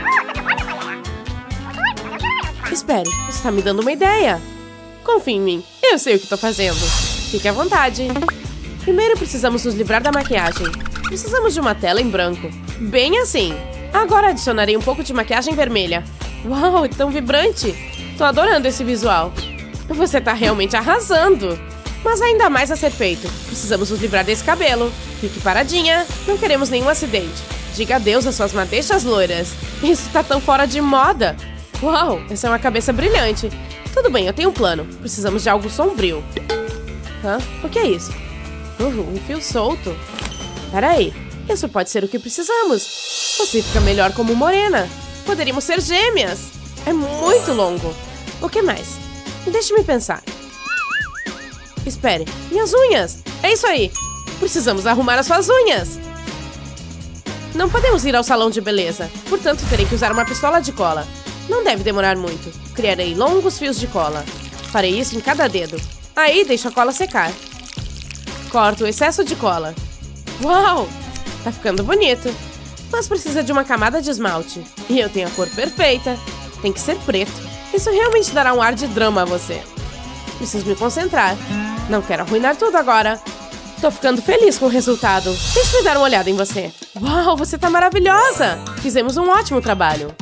Espere, você está me dando uma ideia. Confie em mim. Eu sei o que estou fazendo. Fique à vontade. Primeiro precisamos nos livrar da maquiagem. Precisamos de uma tela em branco. Bem assim. Agora adicionarei um pouco de maquiagem vermelha. Uau, é tão vibrante. Tô adorando esse visual. Você tá realmente arrasando. Mas ainda há mais a ser feito. Precisamos nos livrar desse cabelo. Fique paradinha. Não queremos nenhum acidente. Diga adeus às suas madeixas loiras. Isso tá tão fora de moda. Uau, essa é uma cabeça brilhante. Tudo bem, eu tenho um plano. Precisamos de algo sombrio. O que é isso? Um fio solto. Peraí, isso pode ser o que precisamos. Você fica melhor como morena. Poderíamos ser gêmeas. É muito longo. O que mais? Deixe-me pensar. Espere, minhas unhas. É isso aí. Precisamos arrumar as suas unhas. Não podemos ir ao salão de beleza. Portanto, terei que usar uma pistola de cola. Não deve demorar muito. Criarei longos fios de cola. Farei isso em cada dedo. Aí, deixo a cola secar. Corto o excesso de cola. Uau! Tá ficando bonito. Mas precisa de uma camada de esmalte. E eu tenho a cor perfeita. Tem que ser preto. Isso realmente dará um ar de drama a você. Preciso me concentrar. Não quero arruinar tudo agora. Tô ficando feliz com o resultado. Deixa-me dar uma olhada em você. Uau, você tá maravilhosa! Fizemos um ótimo trabalho.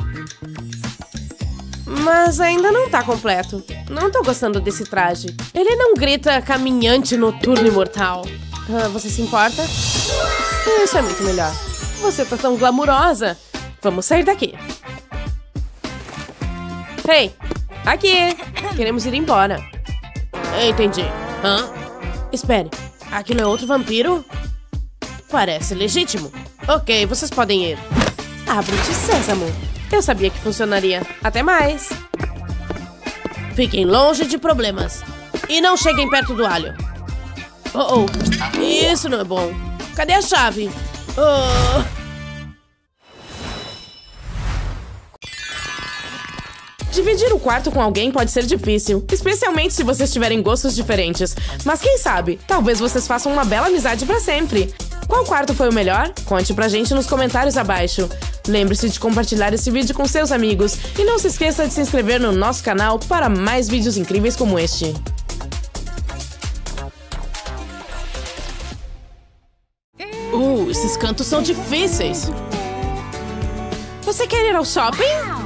Mas ainda não tá completo. Não tô gostando desse traje. Ele não grita caminhante noturno imortal. Você se importa? Isso é muito melhor. Você tá tão glamurosa. Vamos sair daqui. Ei, aqui. Queremos ir embora. Entendi. Espere, aquilo é outro vampiro? Parece legítimo. Ok, vocês podem ir. Abre-te, Sésamo. Eu sabia que funcionaria. Até mais. Fiquem longe de problemas. E não cheguem perto do alho. Isso não é bom. Cadê a chave? Dividir o quarto com alguém pode ser difícil, especialmente se vocês tiverem gostos diferentes. Mas quem sabe, talvez vocês façam uma bela amizade pra sempre. Qual quarto foi o melhor? Conte pra gente nos comentários abaixo. Lembre-se de compartilhar esse vídeo com seus amigos e não se esqueça de se inscrever no nosso canal para mais vídeos incríveis como este. Esses cantos são difíceis. Você quer ir ao shopping?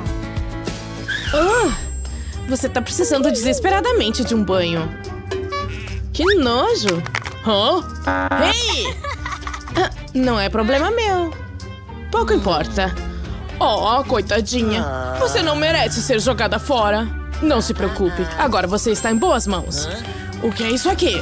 Você tá precisando desesperadamente de um banho. Que nojo. Ei! Não é problema meu. Pouco importa. Coitadinha. Você não merece ser jogada fora. Não se preocupe. Agora você está em boas mãos. O que é isso aqui?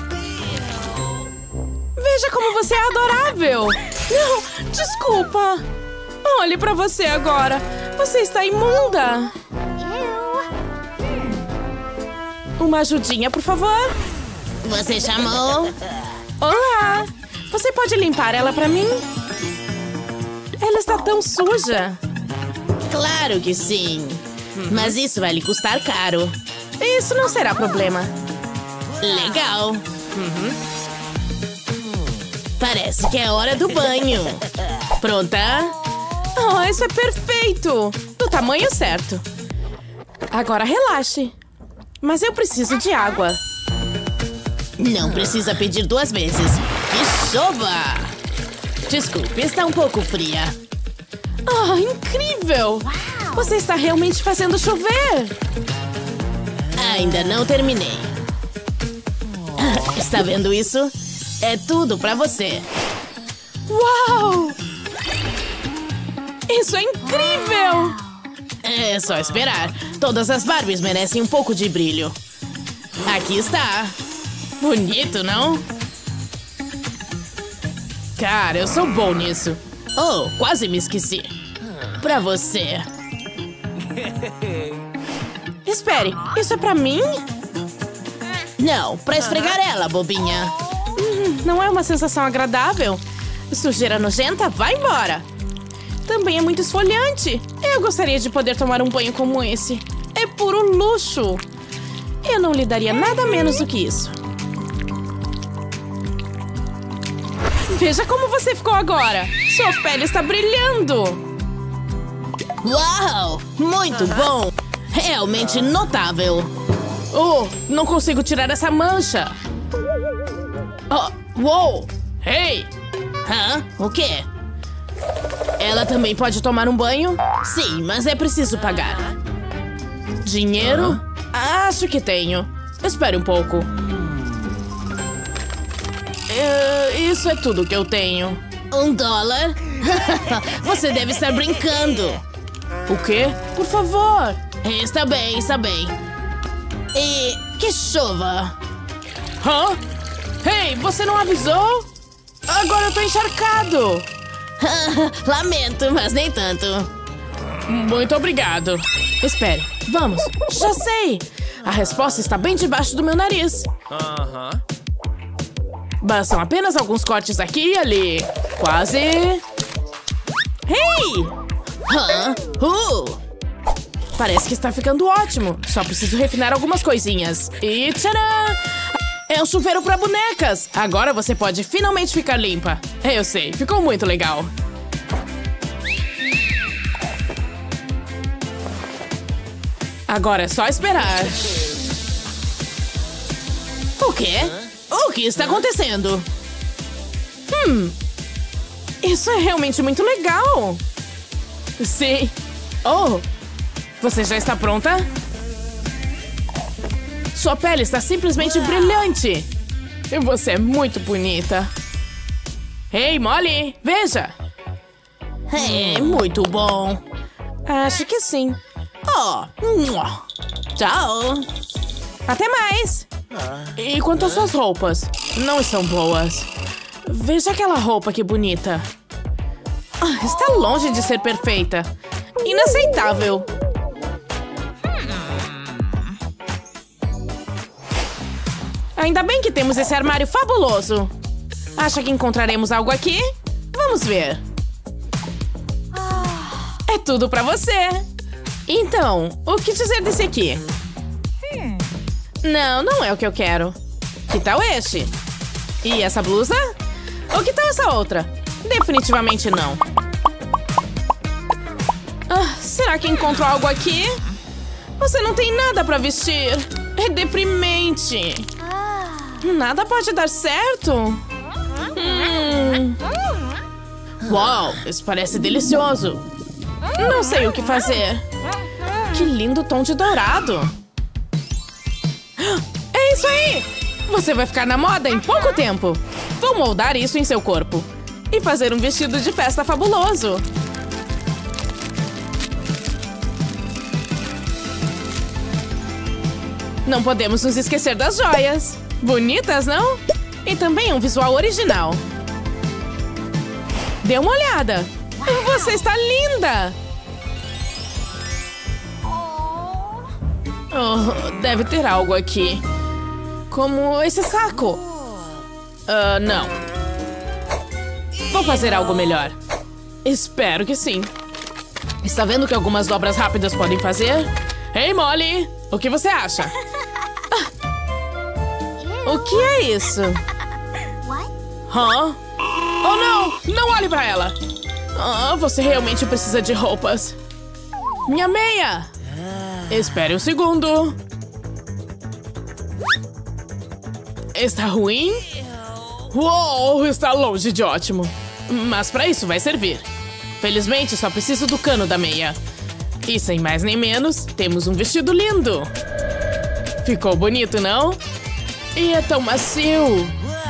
Veja como você é adorável. Não, desculpa. Olhe pra você agora. Você está imunda. Uma ajudinha, por favor? Você chamou? Olá. Você pode limpar ela pra mim? Ela está tão suja. Claro que sim. Mas isso vai lhe custar caro. Isso não será problema. Legal. Parece que é hora do banho. Pronta? Oh, isso é perfeito! Do tamanho certo. Agora relaxe. Mas eu preciso de água. Não precisa pedir 2 vezes. Que chova! Desculpe, está um pouco fria. Oh, incrível! Você está realmente fazendo chover! Ainda não terminei. Está vendo isso? É tudo pra você. Uau! Isso é incrível! É só esperar. Todas as Barbies merecem um pouco de brilho. Aqui está. Bonito, não? Cara, eu sou bom nisso. Oh, quase me esqueci. Pra você. Espere, isso é pra mim? Não, pra esfregar ela, bobinha. Não é uma sensação agradável? Sujeira nojenta, vai embora! Também é muito esfoliante. Eu gostaria de poder tomar um banho como esse. É puro luxo. Eu não lhe daria nada menos do que isso. Veja como você ficou agora. Sua pele está brilhando. Uau! Muito bom! Realmente notável. Oh, não consigo tirar essa mancha. Oh, uou! Ei! Hã? O quê? Ela também pode tomar um banho? Sim, mas é preciso pagar. Dinheiro? Acho que tenho. Espere um pouco. Isso é tudo que eu tenho. $1? Você deve estar brincando. O quê? Por favor. Está bem, está bem. E que chova. Hã? Ei, você não avisou? Agora eu tô encharcado. Lamento, mas nem tanto. Muito obrigado. Espere, vamos. Já sei. A resposta está bem debaixo do meu nariz. Bastam apenas alguns cortes aqui e ali. Quase. Ei! Hã? Parece que está ficando ótimo. Só preciso refinar algumas coisinhas. E tcharam! É um chuveiro para bonecas. Agora você pode finalmente ficar limpa. Eu sei, ficou muito legal. Agora é só esperar. O quê? O que está acontecendo? Isso é realmente muito legal. Sim. Oh, você já está pronta? Sua pele está simplesmente brilhante. E você é muito bonita. Ei, Molly, veja. É muito bom. Acho que sim. Oh, tchau. Até mais. E quanto às suas roupas? Não estão boas. Veja aquela roupa que bonita. Está longe de ser perfeita. Inaceitável. Ainda bem que temos esse armário fabuloso. Acha que encontraremos algo aqui? Vamos ver. É tudo pra você. Então, o que dizer desse aqui? Não, não é o que eu quero. Que tal este? E essa blusa? Ou que tal essa outra? Definitivamente não. Será que encontrou algo aqui? Você não tem nada pra vestir. É deprimente. Nada pode dar certo. Uau, isso parece delicioso. Não sei o que fazer. Que lindo tom de dourado. É isso aí! Você vai ficar na moda em pouco tempo. Vou moldar isso em seu corpo. E fazer um vestido de festa fabuloso. Não podemos nos esquecer das joias. Bonitas, não? E também um visual original. Dê uma olhada. Você está linda! Oh, deve ter algo aqui. Como esse saco. Não. Vou fazer algo melhor. Espero que sim. Está vendo que algumas dobras rápidas podem fazer? Ei, Molly! O que você acha? O que é isso? Hã? Oh, não! Não olhe pra ela! Ah, você realmente precisa de roupas. Minha meia! Espere um segundo. Está ruim? Uou, está longe de ótimo. Mas pra isso vai servir. Felizmente, só preciso do cano da meia. E sem mais nem menos, temos um vestido lindo. Ficou bonito, não? E é tão macio.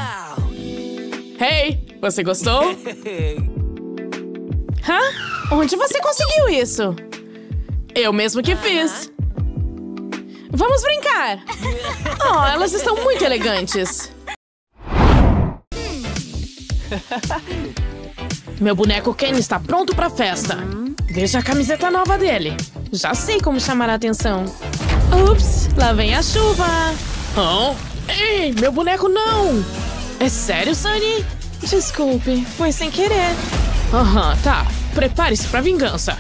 Hey, você gostou? Hã? Onde você conseguiu isso? Eu mesmo que fiz. Vamos brincar! Oh, elas estão muito elegantes. Meu boneco Ken está pronto pra festa. Veja a camiseta nova dele. Já sei como chamar a atenção. Ups, lá vem a chuva. Oh, ei, meu boneco não! É sério, Sunny? Desculpe, foi sem querer. Aham, tá. Prepare-se pra vingança.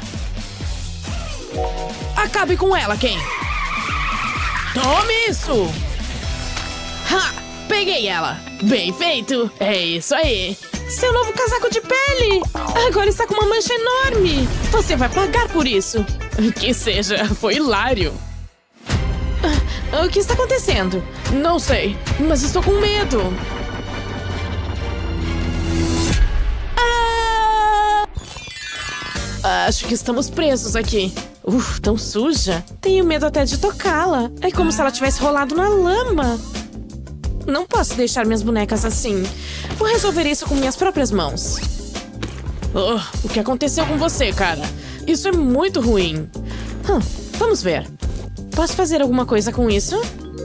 Acabe com ela, Ken. Tome isso! Ha! Peguei ela! Bem feito! É isso aí! Seu novo casaco de pele! Agora está com uma mancha enorme! Você vai pagar por isso! Que seja, foi hilário! O que está acontecendo? Não sei, mas estou com medo! Acho que estamos presos aqui. Tão suja. Tenho medo até de tocá-la. É como se ela tivesse rolado na lama. Não posso deixar minhas bonecas assim. Vou resolver isso com minhas próprias mãos. O que aconteceu com você, cara? Isso é muito ruim. Vamos ver. Posso fazer alguma coisa com isso?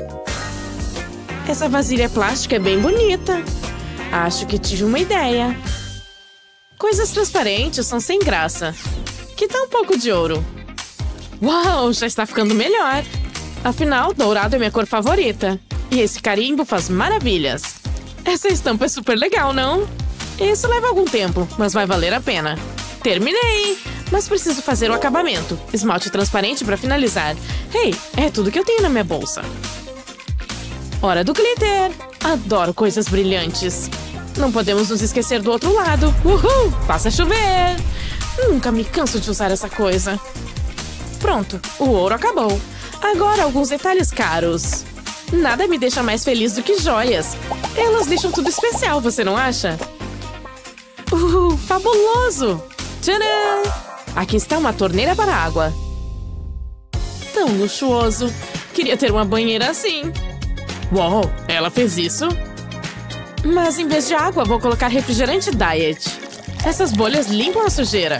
Essa vasilha plástica é bem bonita. Acho que tive uma ideia. Coisas transparentes são sem graça. Que tal um pouco de ouro? Uau, já está ficando melhor. Afinal, dourado é minha cor favorita. E esse carimbo faz maravilhas. Essa estampa é super legal, não? Isso leva algum tempo, mas vai valer a pena. Terminei! Mas preciso fazer o acabamento. Esmalte transparente para finalizar. Hey, é tudo que eu tenho na minha bolsa. Hora do glitter! Adoro coisas brilhantes. Não podemos nos esquecer do outro lado. Uhul! Faça chover! Nunca me canso de usar essa coisa. Pronto, o ouro acabou. Agora alguns detalhes caros. Nada me deixa mais feliz do que joias. Elas deixam tudo especial, você não acha? Fabuloso! Tcharam! Aqui está uma torneira para água. Tão luxuoso. Queria ter uma banheira assim. Uau, ela fez isso? Mas em vez de água, vou colocar refrigerante diet. Essas bolhas limpam a sujeira.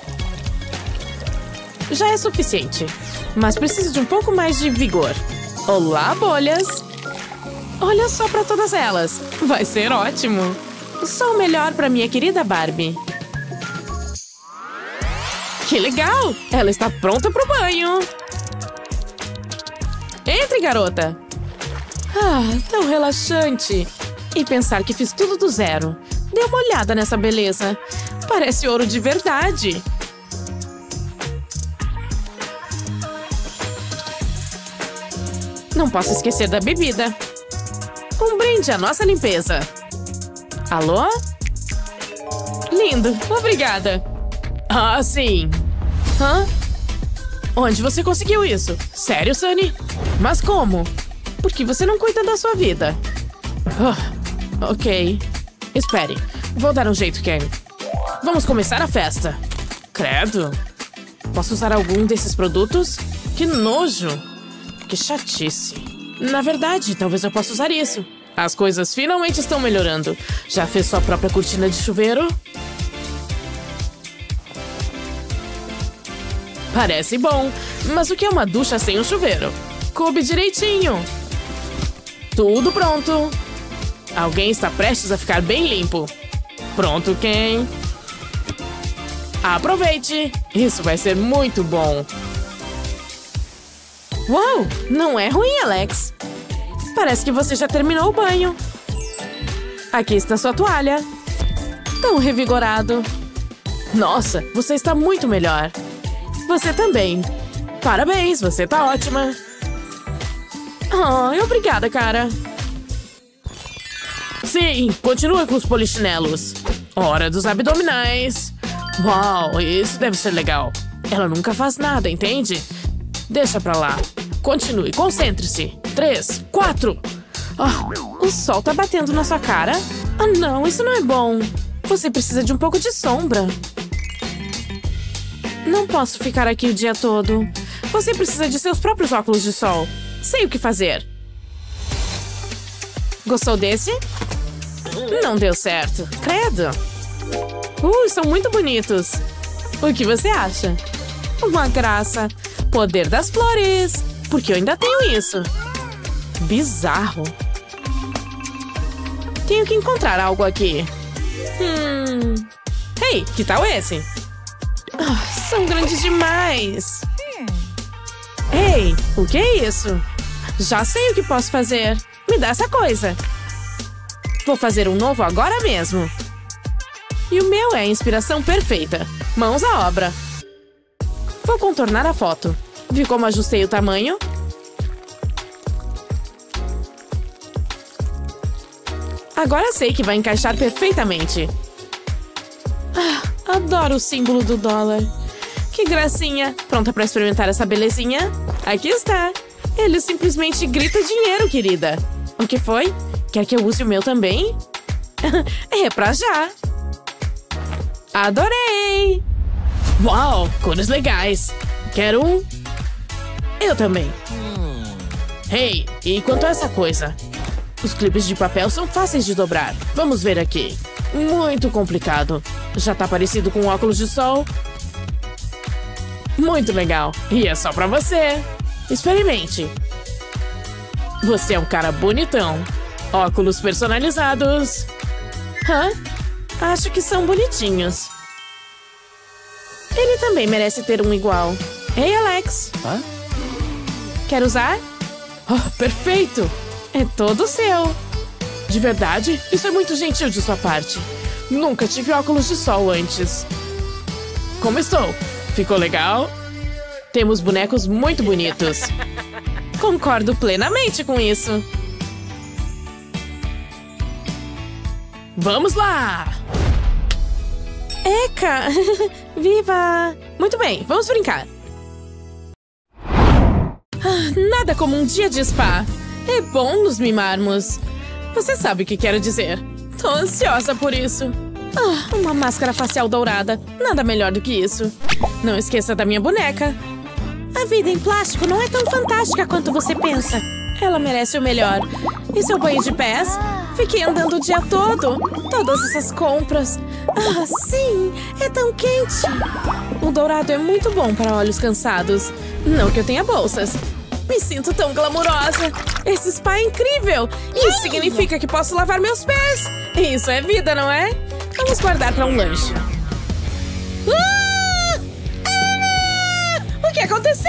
Já é suficiente. Mas preciso de um pouco mais de vigor. Olá, bolhas! Olha só para todas elas. Vai ser ótimo. Só o melhor para minha querida Barbie. Que legal! Ela está pronta para o banho. Entre, garota. Tão relaxante. E pensar que fiz tudo do zero. Dê uma olhada nessa beleza. Parece ouro de verdade. Não posso esquecer da bebida. Um brinde à nossa limpeza. Alô? Lindo, obrigada. Ah, sim. Hã? Onde você conseguiu isso? Sério, Sunny? Mas como? Por que você não cuida da sua vida? Ok. Espere, vou dar um jeito, Ken. Vamos começar a festa. Credo. Posso usar algum desses produtos? Que nojo. Que chatice. Na verdade, talvez eu possa usar isso. As coisas finalmente estão melhorando. Já fez sua própria cortina de chuveiro? Parece bom, mas o que é uma ducha sem um chuveiro? Coube direitinho. Tudo pronto. Alguém está prestes a ficar bem limpo. Pronto, Ken. Aproveite. Isso vai ser muito bom. Uau, não é ruim, Alex. Parece que você já terminou o banho. Aqui está sua toalha. Tão revigorado. Nossa, você está muito melhor. Você também. Parabéns, você tá ótima. Obrigada, cara. Sim, continua com os polichinelos. Hora dos abdominais. Uau, isso deve ser legal. Ela nunca faz nada, entende? Deixa pra lá. Continue, concentre-se. 3, 4. O sol tá batendo na sua cara? Ah, não, isso não é bom. Você precisa de um pouco de sombra. Não posso ficar aqui o dia todo. Você precisa de seus próprios óculos de sol. Sei o que fazer. Gostou desse? Não deu certo. Credo. São muito bonitos. O que você acha? Uma graça. Poder das flores. Porque eu ainda tenho isso. Bizarro. Tenho que encontrar algo aqui. Ei, que tal esse? São grandes demais. Ei, o que é isso? Já sei o que posso fazer. Me dá essa coisa. Vou fazer um novo agora mesmo. E o meu é a inspiração perfeita. Mãos à obra. Vou contornar a foto. Viu como ajustei o tamanho? Agora sei que vai encaixar perfeitamente. Adoro o símbolo do dólar. Que gracinha. Pronta pra experimentar essa belezinha? Aqui está. Ele simplesmente grita dinheiro, querida. O que foi? Quer que eu use o meu também? É pra já. Adorei! Uau, cores legais. Quero um? Eu também. Hey, e quanto a essa coisa? Os clipes de papel são fáceis de dobrar. Vamos ver aqui. Muito complicado. Já tá parecido com um óculos de sol? Muito legal. E é só pra você. Experimente. Você é um cara bonitão. Óculos personalizados. Acho que são bonitinhos. Ele também merece ter um igual. Ei, Alex. Quer usar? Perfeito. É todo seu. De verdade? Isso é muito gentil de sua parte. Nunca tive óculos de sol antes. Como estou? Ficou legal? Temos bonecos muito bonitos. Concordo plenamente com isso. Vamos lá! Eca! Viva! Muito bem, vamos brincar. Nada como um dia de spa. É bom nos mimarmos. Você sabe o que quero dizer. Tô ansiosa por isso. Uma máscara facial dourada. Nada melhor do que isso. Não esqueça da minha boneca. A vida em plástico não é tão fantástica quanto você pensa. Ela merece o melhor. E seu banho de pés? Fiquei andando o dia todo. Todas essas compras. Sim, é tão quente. O dourado é muito bom para olhos cansados. Não que eu tenha bolsas. Me sinto tão glamurosa. Esse spa é incrível. Isso significa que posso lavar meus pés. Isso é vida, não é? Vamos guardar para um lanche. O que aconteceu?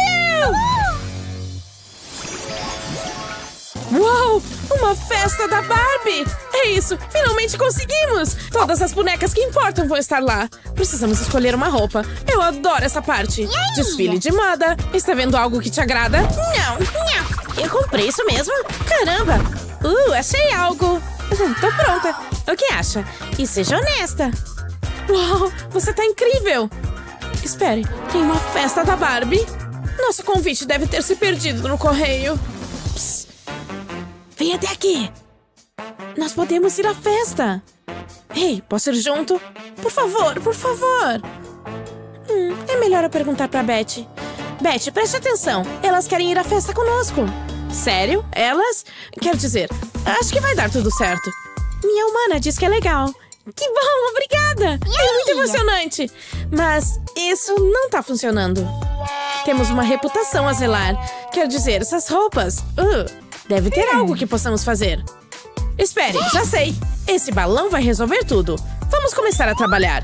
Uau! Uma festa da Barbie! É isso! Finalmente conseguimos! Todas as bonecas que importam vão estar lá. Precisamos escolher uma roupa. Eu adoro essa parte. Desfile de moda. Está vendo algo que te agrada? Não. Eu comprei isso mesmo? Caramba! Achei algo. Tô pronta. O que acha? E seja honesta. Uau! Você tá incrível! Espere, tem uma festa da Barbie? Nosso convite deve ter se perdido no correio. Psst. Vem até aqui. Nós podemos ir à festa. Ei, posso ir junto? Por favor, por favor. É melhor eu perguntar pra Betty. Betty, preste atenção. Elas querem ir à festa conosco. Sério? Elas? Quero dizer, acho que vai dar tudo certo. Minha humana diz que é legal. Que bom, obrigada. É muito emocionante. Mas isso não tá funcionando. Temos uma reputação a zelar. Quero dizer, essas roupas... deve ter algo que possamos fazer. Espere, já sei. Esse balão vai resolver tudo. Vamos começar a trabalhar.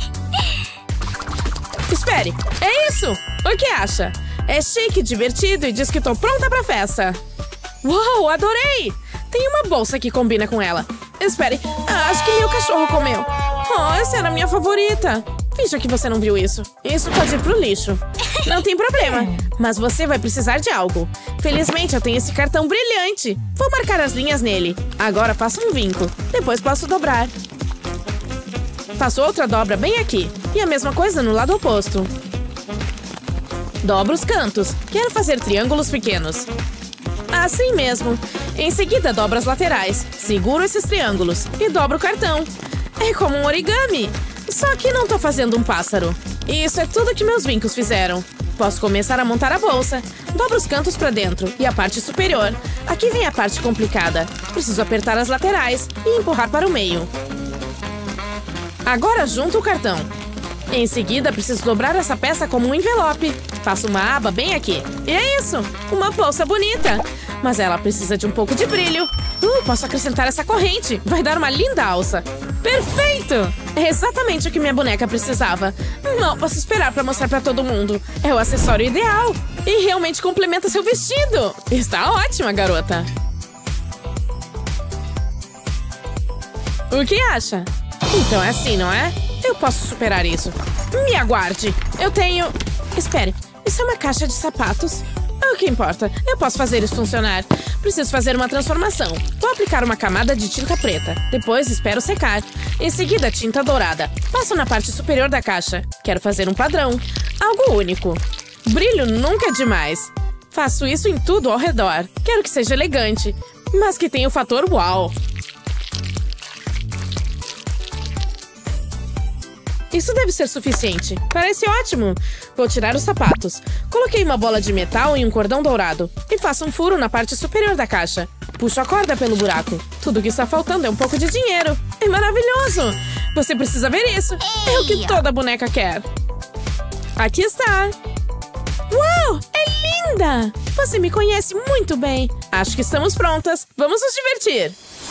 Espere, é isso! O que acha? É chique, divertido e diz que tô pronta pra festa. Uau, adorei! Tem uma bolsa que combina com ela. Espere, acho que meu cachorro comeu. Essa era a minha favorita. Finja que você não viu isso. Isso pode ir pro lixo. Não tem problema, mas você vai precisar de algo. Felizmente eu tenho esse cartão brilhante. Vou marcar as linhas nele. Agora faço um vinco. Depois posso dobrar. Faço outra dobra bem aqui. E a mesma coisa no lado oposto. Dobro os cantos. Quero fazer triângulos pequenos. Assim mesmo. Em seguida, dobro as laterais. Seguro esses triângulos. E dobro o cartão. É como um origami. Só que não tô fazendo um pássaro. E isso é tudo que meus vincos fizeram. Posso começar a montar a bolsa. Dobro os cantos pra dentro e a parte superior. Aqui vem a parte complicada. Preciso apertar as laterais e empurrar para o meio. Agora junto o cartão. Em seguida, preciso dobrar essa peça como um envelope. Faço uma aba bem aqui. E é isso! Uma bolsa bonita! Mas ela precisa de um pouco de brilho. Posso acrescentar essa corrente. Vai dar uma linda alça. Perfeito! É exatamente o que minha boneca precisava. Não posso esperar para mostrar para todo mundo. É o acessório ideal. E realmente complementa seu vestido. Está ótima, garota. O que acha? Então é assim, não é? Eu posso superar isso. Me aguarde. Eu tenho... Espere, isso é uma caixa de sapatos? O que importa? Eu posso fazer isso funcionar. Preciso fazer uma transformação. Vou aplicar uma camada de tinta preta. Depois espero secar. Em seguida, tinta dourada. Passo na parte superior da caixa. Quero fazer um padrão. Algo único. Brilho nunca é demais. Faço isso em tudo ao redor. Quero que seja elegante, mas que tenha o fator uau. Isso deve ser suficiente. Parece ótimo. Vou tirar os sapatos. Coloquei uma bola de metal em um cordão dourado. E faço um furo na parte superior da caixa. Puxo a corda pelo buraco. Tudo que está faltando é um pouco de dinheiro. É maravilhoso! Você precisa ver isso. É o que toda boneca quer. Aqui está. Uau! É linda! Você me conhece muito bem. Acho que estamos prontas. Vamos nos divertir.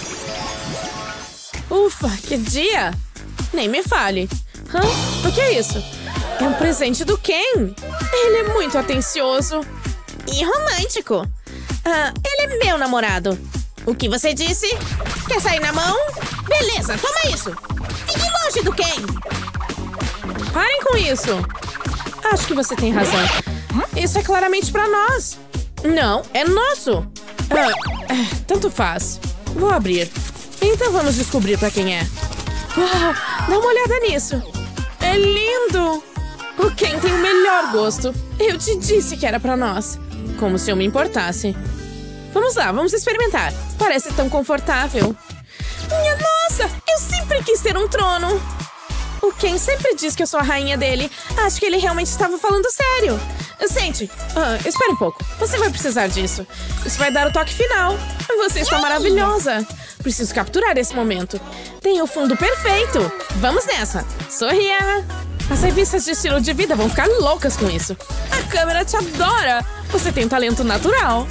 Ufa, que dia! Nem me fale. O que é isso? É um presente do Ken. Ele é muito atencioso. E romântico. Ele é meu namorado. O que você disse? Quer sair na mão? Beleza, toma isso. Fique longe do Ken. Parem com isso. Acho que você tem razão. Isso é claramente pra nós. Não, é nosso. Tanto faz. Vou abrir. Então vamos descobrir pra quem é. Uau, dá uma olhada nisso. É lindo! O Ken tem o melhor gosto. Eu te disse que era pra nós. Como se eu me importasse. Vamos lá, vamos experimentar. Parece tão confortável. Minha nossa! Eu sempre quis ter um trono. O Ken sempre diz que eu sou a rainha dele. Acho que ele realmente estava falando sério. Sente. Espera um pouco. Você vai precisar disso. Isso vai dar o toque final. Você está maravilhosa. Preciso capturar esse momento. Tem o fundo perfeito. Vamos nessa. Sorria. As revistas de estilo de vida vão ficar loucas com isso. A câmera te adora. Você tem um talento natural.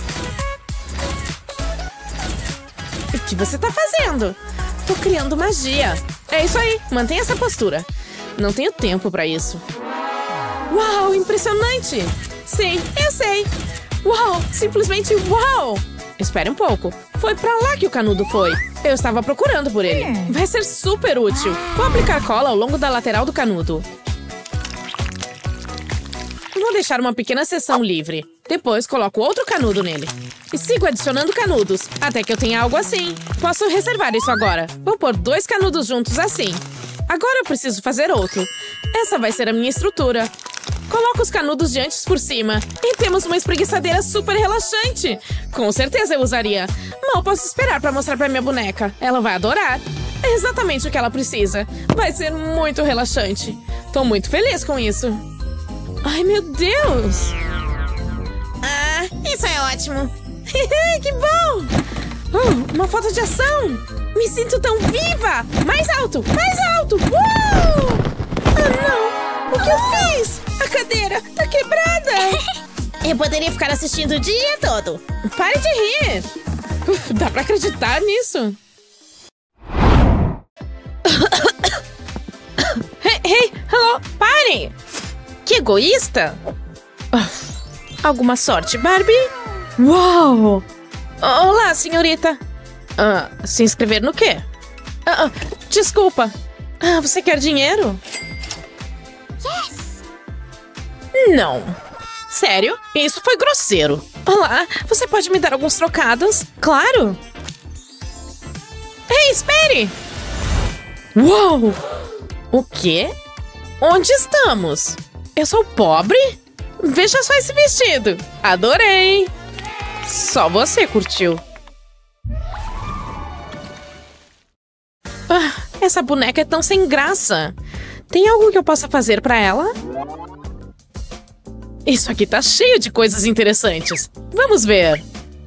O que você está fazendo? Tô criando magia. É isso aí. Mantenha essa postura. Não tenho tempo para isso. Uau, impressionante. Sim, eu sei. Uau, simplesmente uau. Espere um pouco. Foi pra lá que o canudo foi. Eu estava procurando por ele. Vai ser super útil. Vou aplicar cola ao longo da lateral do canudo. Vou deixar uma pequena seção livre. Depois coloco outro canudo nele. E sigo adicionando canudos, até que eu tenha algo assim. Posso reservar isso agora. Vou pôr 2 canudos juntos assim. Agora eu preciso fazer outro. Essa vai ser a minha estrutura. Coloco os canudos de antes por cima. E temos uma espreguiçadeira super relaxante. Com certeza eu usaria. Mal posso esperar pra mostrar pra minha boneca. Ela vai adorar. É exatamente o que ela precisa. Vai ser muito relaxante. Tô muito feliz com isso. Ai, meu Deus! Isso é ótimo. Que bom! Uma foto de ação! Me sinto tão viva! Mais alto! Mais alto! Não! O que eu fiz? A cadeira tá quebrada! Eu poderia ficar assistindo o dia todo. Pare de rir! Dá pra acreditar nisso? Hey, hello! Pare! Que egoísta! Alguma sorte, Barbie? Uau! Olá, senhorita! Se inscrever no quê? Desculpa! Você quer dinheiro? Yes! Não! Sério? Isso foi grosseiro! Olá, você pode me dar alguns trocados? Claro! Ei, espere! Uau! O quê? Onde estamos? Eu sou pobre? Veja só esse vestido. Adorei. Só você curtiu. Essa boneca é tão sem graça. Tem algo que eu possa fazer pra ela? Isso aqui tá cheio de coisas interessantes. Vamos ver.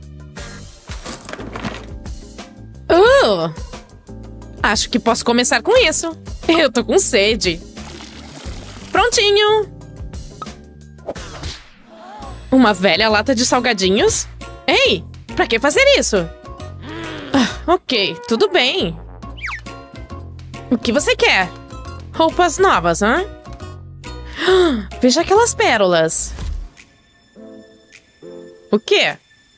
Acho que posso começar com isso. Eu tô com sede. Prontinho. Uma velha lata de salgadinhos? Ei, pra que fazer isso? Ok, tudo bem. O que você quer? Roupas novas, hã? Veja aquelas pérolas. O quê?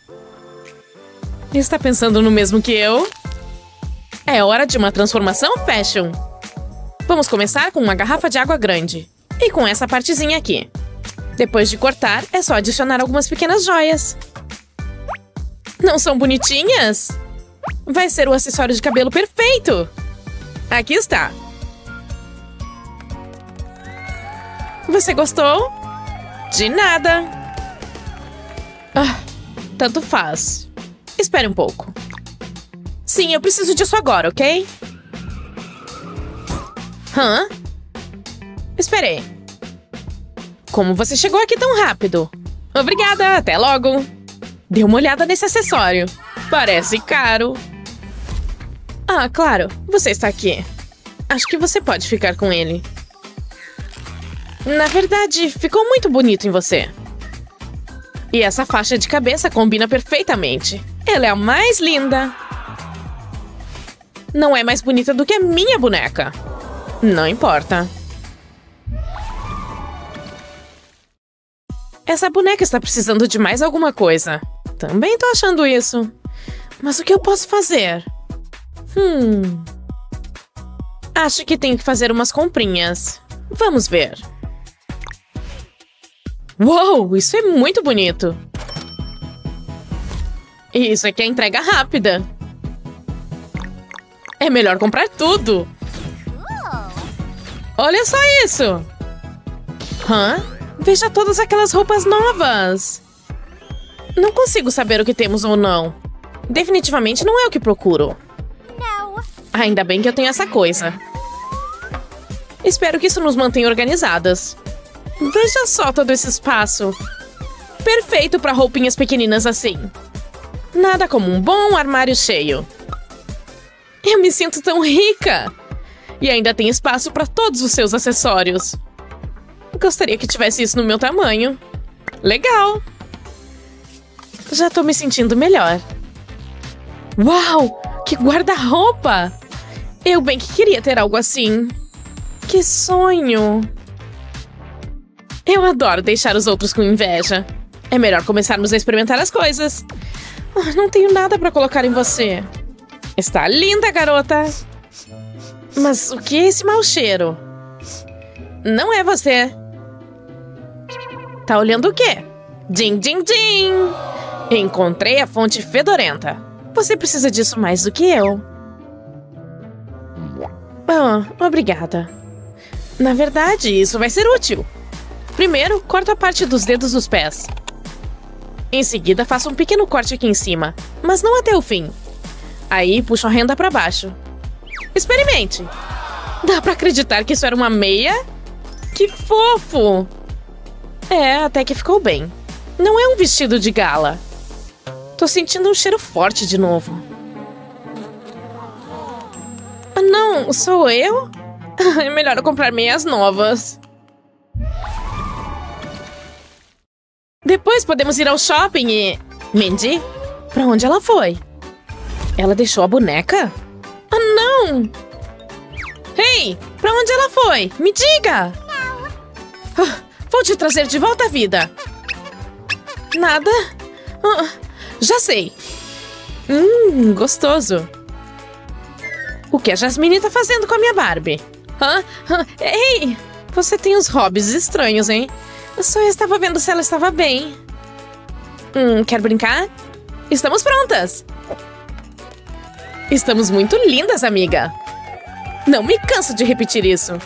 Está pensando no mesmo que eu? É hora de uma transformação fashion. Vamos começar com uma garrafa de água grande. E com essa partezinha aqui. Depois de cortar, é só adicionar algumas pequenas joias. Não são bonitinhas? Vai ser o acessório de cabelo perfeito! Aqui está. Você gostou? De nada. Tanto faz. Espere um pouco. Sim, eu preciso disso agora, ok? Esperei. Como você chegou aqui tão rápido? Obrigada, até logo. Dê uma olhada nesse acessório. Parece caro. Claro, você está aqui. Acho que você pode ficar com ele. Na verdade, ficou muito bonito em você. E essa faixa de cabeça combina perfeitamente. Ela é a mais linda. Não é mais bonita do que a minha boneca. Não importa. Essa boneca está precisando de mais alguma coisa. Também tô achando isso. Mas o que eu posso fazer? Acho que tenho que fazer umas comprinhas. Vamos ver. Uou, isso é muito bonito. Isso aqui é entrega rápida. É melhor comprar tudo. Olha só isso. Veja todas aquelas roupas novas. Não consigo saber o que temos ou não. Definitivamente não é o que procuro. Ainda bem que eu tenho essa coisa. Espero que isso nos mantenha organizadas. Veja só todo esse espaço. Perfeito para roupinhas pequeninas assim. Nada como um bom armário cheio. Eu me sinto tão rica. E ainda tem espaço para todos os seus acessórios. Gostaria que tivesse isso no meu tamanho. Legal. Já tô me sentindo melhor. Uau! Que guarda-roupa! Eu bem que queria ter algo assim. Que sonho! Eu adoro deixar os outros com inveja. É melhor começarmos a experimentar as coisas. Não tenho nada pra colocar em você. Está linda, garota! Mas o que é esse mau cheiro? Não é você. Tá olhando o quê? Din, din, din! Encontrei a fonte fedorenta. Você precisa disso mais do que eu. Obrigada. Na verdade, isso vai ser útil. Primeiro, corto a parte dos dedos dos pés. Em seguida, faço um pequeno corte aqui em cima, mas não até o fim. Aí, puxo a renda pra baixo. Experimente! Dá pra acreditar que isso era uma meia? Que fofo! É, até que ficou bem. Não é um vestido de gala. Tô sentindo um cheiro forte de novo. Não, sou eu? É melhor eu comprar meias novas. Depois podemos ir ao shopping e... Mindy? Pra onde ela foi? Ela deixou a boneca? Não! Ei, pra onde ela foi? Me diga! Vou te trazer de volta à vida. Nada? Já sei. Gostoso. O que a Jasmine tá fazendo com a minha Barbie? Ei, você tem uns hobbies estranhos, hein? Eu só estava vendo se ela estava bem. Quer brincar? Estamos prontas. Estamos muito lindas, amiga. Não me canso de repetir isso.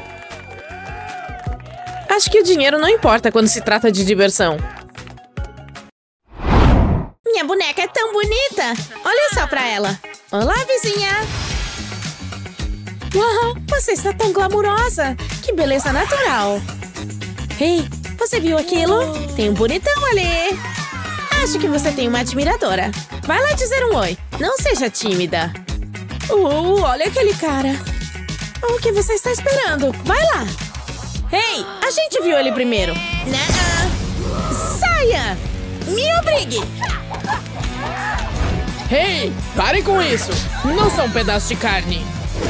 Acho que o dinheiro não importa quando se trata de diversão. Minha boneca é tão bonita. Olha só pra ela. Olá, vizinha. Uau, você está tão glamurosa. Que beleza natural. Ei, você viu aquilo? Tem um bonitão ali. Acho que você tem uma admiradora. Vai lá dizer um oi. Não seja tímida. Olha aquele cara. O que você está esperando? Vai lá. Ei, a gente viu ele primeiro. Saia! Me obrigue! Hey, parem com isso. Não são um pedaço de carne.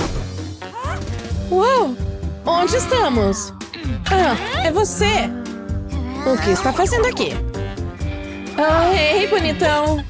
Uau! Onde estamos? Ah, é você! O que está fazendo aqui? Oh, ei, bonitão!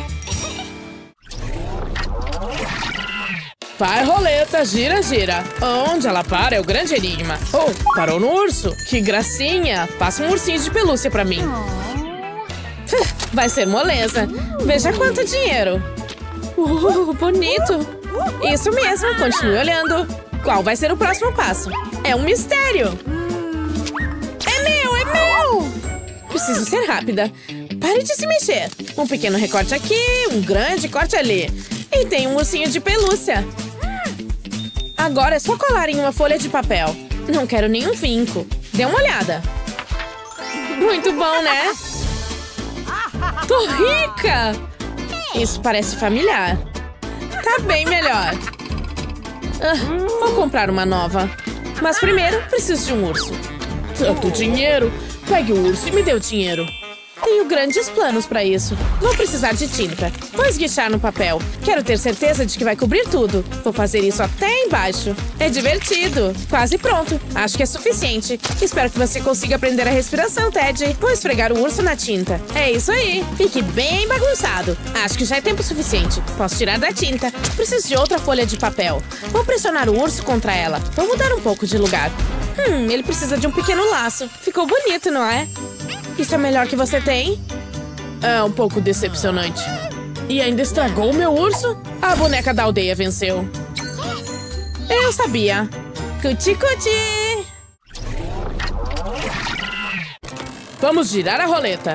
Vai, roleta, gira, gira. Onde ela para é o grande enigma. Oh, parou no urso. Que gracinha. Passa um ursinho de pelúcia pra mim. Vai ser moleza. Veja quanto dinheiro. Bonito. Isso mesmo, continue olhando. Qual vai ser o próximo passo? É um mistério. É meu, é meu! Preciso ser rápida. Pare de se mexer. Um pequeno recorte aqui, um grande corte ali. E tem um ursinho de pelúcia. Agora é só colar em uma folha de papel. Não quero nenhum vinco. Dê uma olhada. Muito bom, né? Tô rica! Isso parece familiar. Tá bem melhor. Vou comprar uma nova. Mas primeiro, preciso de um urso. Tanto dinheiro. Pegue o urso e me dê o dinheiro. Tenho grandes planos pra isso. Vou precisar de tinta. Vou esguichar no papel. Quero ter certeza de que vai cobrir tudo. Vou fazer isso até embaixo. É divertido. Quase pronto. Acho que é suficiente. Espero que você consiga aprender a respiração, Ted. Vou esfregar o urso na tinta. É isso aí. Fique bem bagunçado. Acho que já é tempo suficiente. Posso tirar da tinta. Preciso de outra folha de papel. Vou pressionar o urso contra ela. Vou mudar um pouco de lugar. Ele precisa de um pequeno laço. Ficou bonito, não é? Isso é o melhor que você tem? É um pouco decepcionante. E ainda estragou o meu urso? A boneca da aldeia venceu. Eu sabia. Cuti-cuti! Vamos girar a roleta.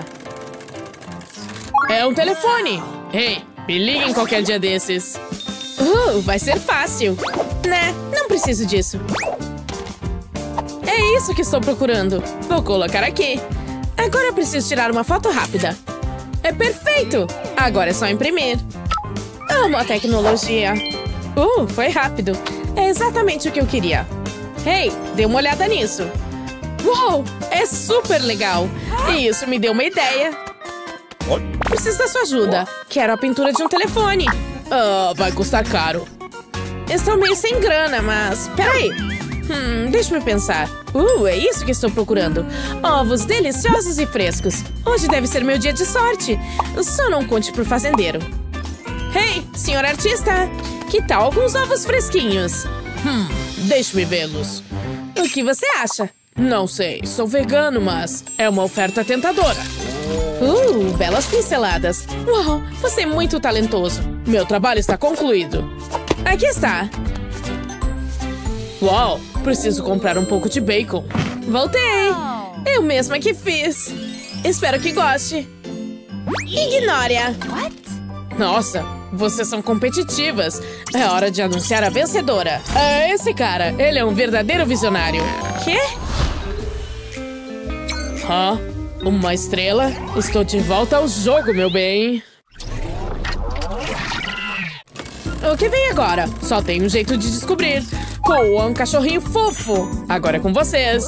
É um telefone. Ei, me liguem qualquer dia desses. Vai ser fácil. Né, não preciso disso. É isso que estou procurando. Vou colocar aqui. Agora eu preciso tirar uma foto rápida. É perfeito! Agora é só imprimir. Amo a tecnologia. Foi rápido. É exatamente o que eu queria. Hey, dê uma olhada nisso. Uau, é super legal. E isso me deu uma ideia. Preciso da sua ajuda. Quero a pintura de um telefone. Vai custar caro. Estou meio sem grana, mas... Peraí. Deixa-me pensar. É isso que estou procurando. Ovos deliciosos e frescos. Hoje deve ser meu dia de sorte. Só não conte pro fazendeiro. Hey, senhor artista. Que tal alguns ovos fresquinhos? Deixe-me vê-los. O que você acha? Não sei, sou vegano, mas é uma oferta tentadora. Belas pinceladas. Uau, você é muito talentoso. Meu trabalho está concluído. Aqui está. Uau, preciso comprar um pouco de bacon. Voltei. Eu mesma que fiz. Espero que goste. Ignore-a. Nossa, vocês são competitivas. É hora de anunciar a vencedora. É esse cara, ele é um verdadeiro visionário. Quê? Uma estrela? Estou de volta ao jogo, meu bem. O que vem agora? Só tem um jeito de descobrir. Coa, um cachorrinho fofo. Agora é com vocês.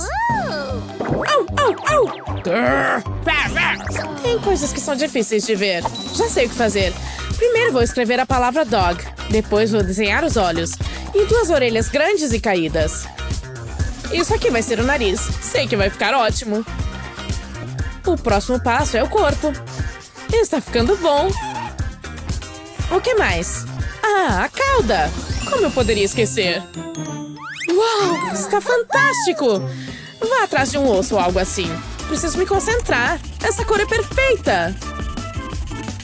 Tem coisas que são difíceis de ver. Já sei o que fazer. Primeiro vou escrever a palavra dog. Depois vou desenhar os olhos. E 2 orelhas grandes e caídas. Isso aqui vai ser o nariz. Sei que vai ficar ótimo. O próximo passo é o corpo. Está ficando bom. O que mais? A cauda. Como eu poderia esquecer? Uau, está fantástico! Vá atrás de um osso ou algo assim. Preciso me concentrar. Essa cor é perfeita.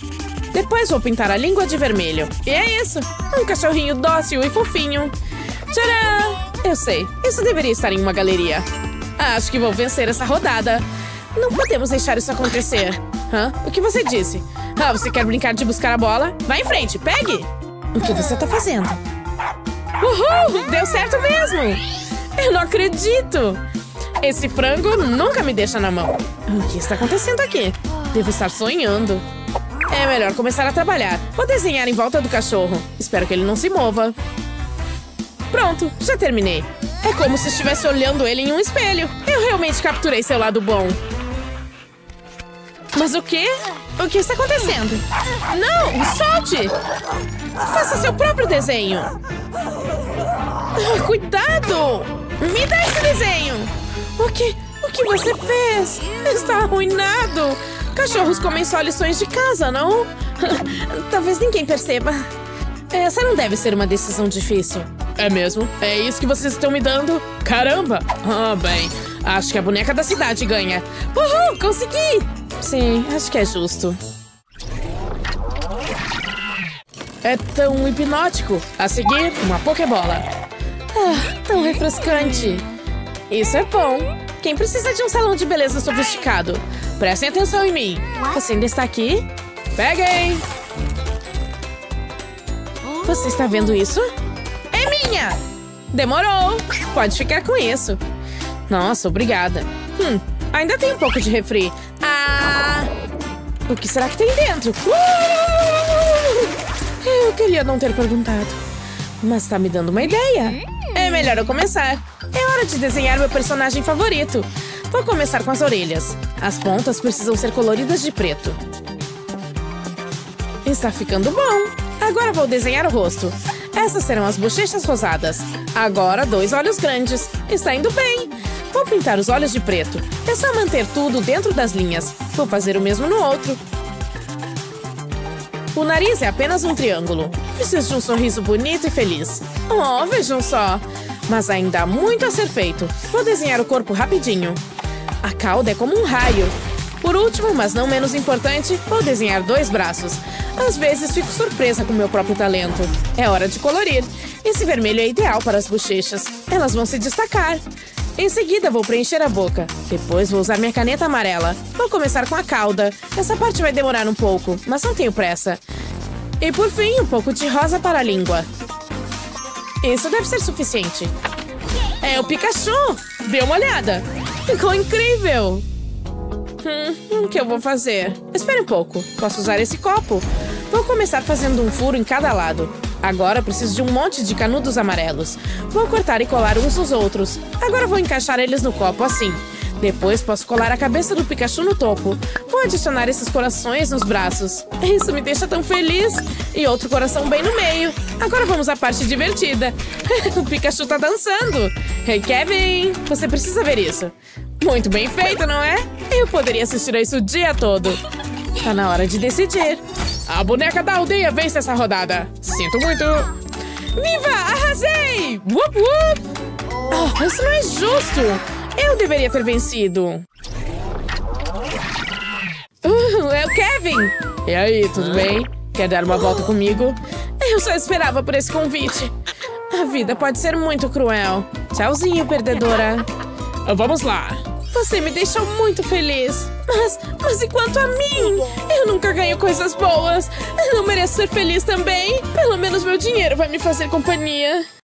Depois vou pintar a língua de vermelho. E é isso. Um cachorrinho dócil e fofinho. Tcharam! Eu sei, isso deveria estar em uma galeria. Acho que vou vencer essa rodada. Não podemos deixar isso acontecer. Hã? O que você disse? Ah, você quer brincar de buscar a bola? Vai em frente, pegue! O que você tá fazendo? Uhul! Deu certo mesmo! Eu não acredito! Esse frango nunca me deixa na mão. O que está acontecendo aqui? Devo estar sonhando. É melhor começar a trabalhar. Vou desenhar em volta do cachorro. Espero que ele não se mova. Pronto, já terminei. É como se estivesse olhando ele em um espelho. Eu realmente capturei seu lado bom. Mas o quê? O que está acontecendo? Não, solte! Faça seu próprio desenho. Cuidado! Me dá esse desenho! O que você fez? Está arruinado! Cachorros comem só lições de casa, não? Talvez ninguém perceba. Essa não deve ser uma decisão difícil. É mesmo? É isso que vocês estão me dando? Caramba! Ah, bem, acho que a boneca da cidade ganha. Uhul, consegui! Sim, acho que é justo. É tão hipnótico. A seguir, uma pokebola. Ah, tão refrescante. Isso é bom. Quem precisa de um salão de beleza sofisticado? Prestem atenção em mim. Você ainda está aqui? Peguem! Você está vendo isso? É minha! Demorou! Pode ficar com isso. Nossa, obrigada. Ainda tem um pouco de refri. Ah! O que será que tem dentro? Eu queria não ter perguntado. Mas tá me dando uma ideia. É melhor eu começar. É hora de desenhar meu personagem favorito. Vou começar com as orelhas. As pontas precisam ser coloridas de preto. Está ficando bom. Agora vou desenhar o rosto. Essas serão as bochechas rosadas. Agora 2 olhos grandes. Está indo bem. Vou pintar os olhos de preto. É só manter tudo dentro das linhas. Vou fazer o mesmo no outro. O nariz é apenas um triângulo. Preciso de um sorriso bonito e feliz. Oh, vejam só. Mas ainda há muito a ser feito. Vou desenhar o corpo rapidinho. A cauda é como um raio. Por último, mas não menos importante, vou desenhar 2 braços. Às vezes fico surpresa com meu próprio talento. É hora de colorir. Esse vermelho é ideal para as bochechas. Elas vão se destacar. Em seguida, vou preencher a boca. Depois, vou usar minha caneta amarela. Vou começar com a cauda. Essa parte vai demorar um pouco, mas não tenho pressa. E por fim, um pouco de rosa para a língua. Isso deve ser suficiente. É o Pikachu! Dê uma olhada! Ficou incrível! O que eu vou fazer? Espere um pouco. Posso usar esse copo? Vou começar fazendo um furo em cada lado. Agora preciso de um monte de canudos amarelos. Vou cortar e colar uns nos outros. Agora vou encaixar eles no copo, assim. Depois posso colar a cabeça do Pikachu no topo. Vou adicionar esses corações nos braços. Isso me deixa tão feliz. E outro coração bem no meio. Agora vamos à parte divertida. O Pikachu tá dançando. Hey, Kevin, você precisa ver isso. Muito bem feito, não é? Eu poderia assistir a isso o dia todo. Tá na hora de decidir. A boneca da aldeia vence essa rodada. Sinto muito. Viva! Arrasei! Wup, wup! Oh, isso não é justo. Eu deveria ter vencido. É o Kevin! E aí, tudo bem? Quer dar uma volta comigo? Eu só esperava por esse convite. A vida pode ser muito cruel. Tchauzinho, perdedora. Vamos lá. Você me deixou muito feliz. Mas e quanto a mim? Eu nunca ganho coisas boas. Eu não mereço ser feliz também? Pelo menos meu dinheiro vai me fazer companhia.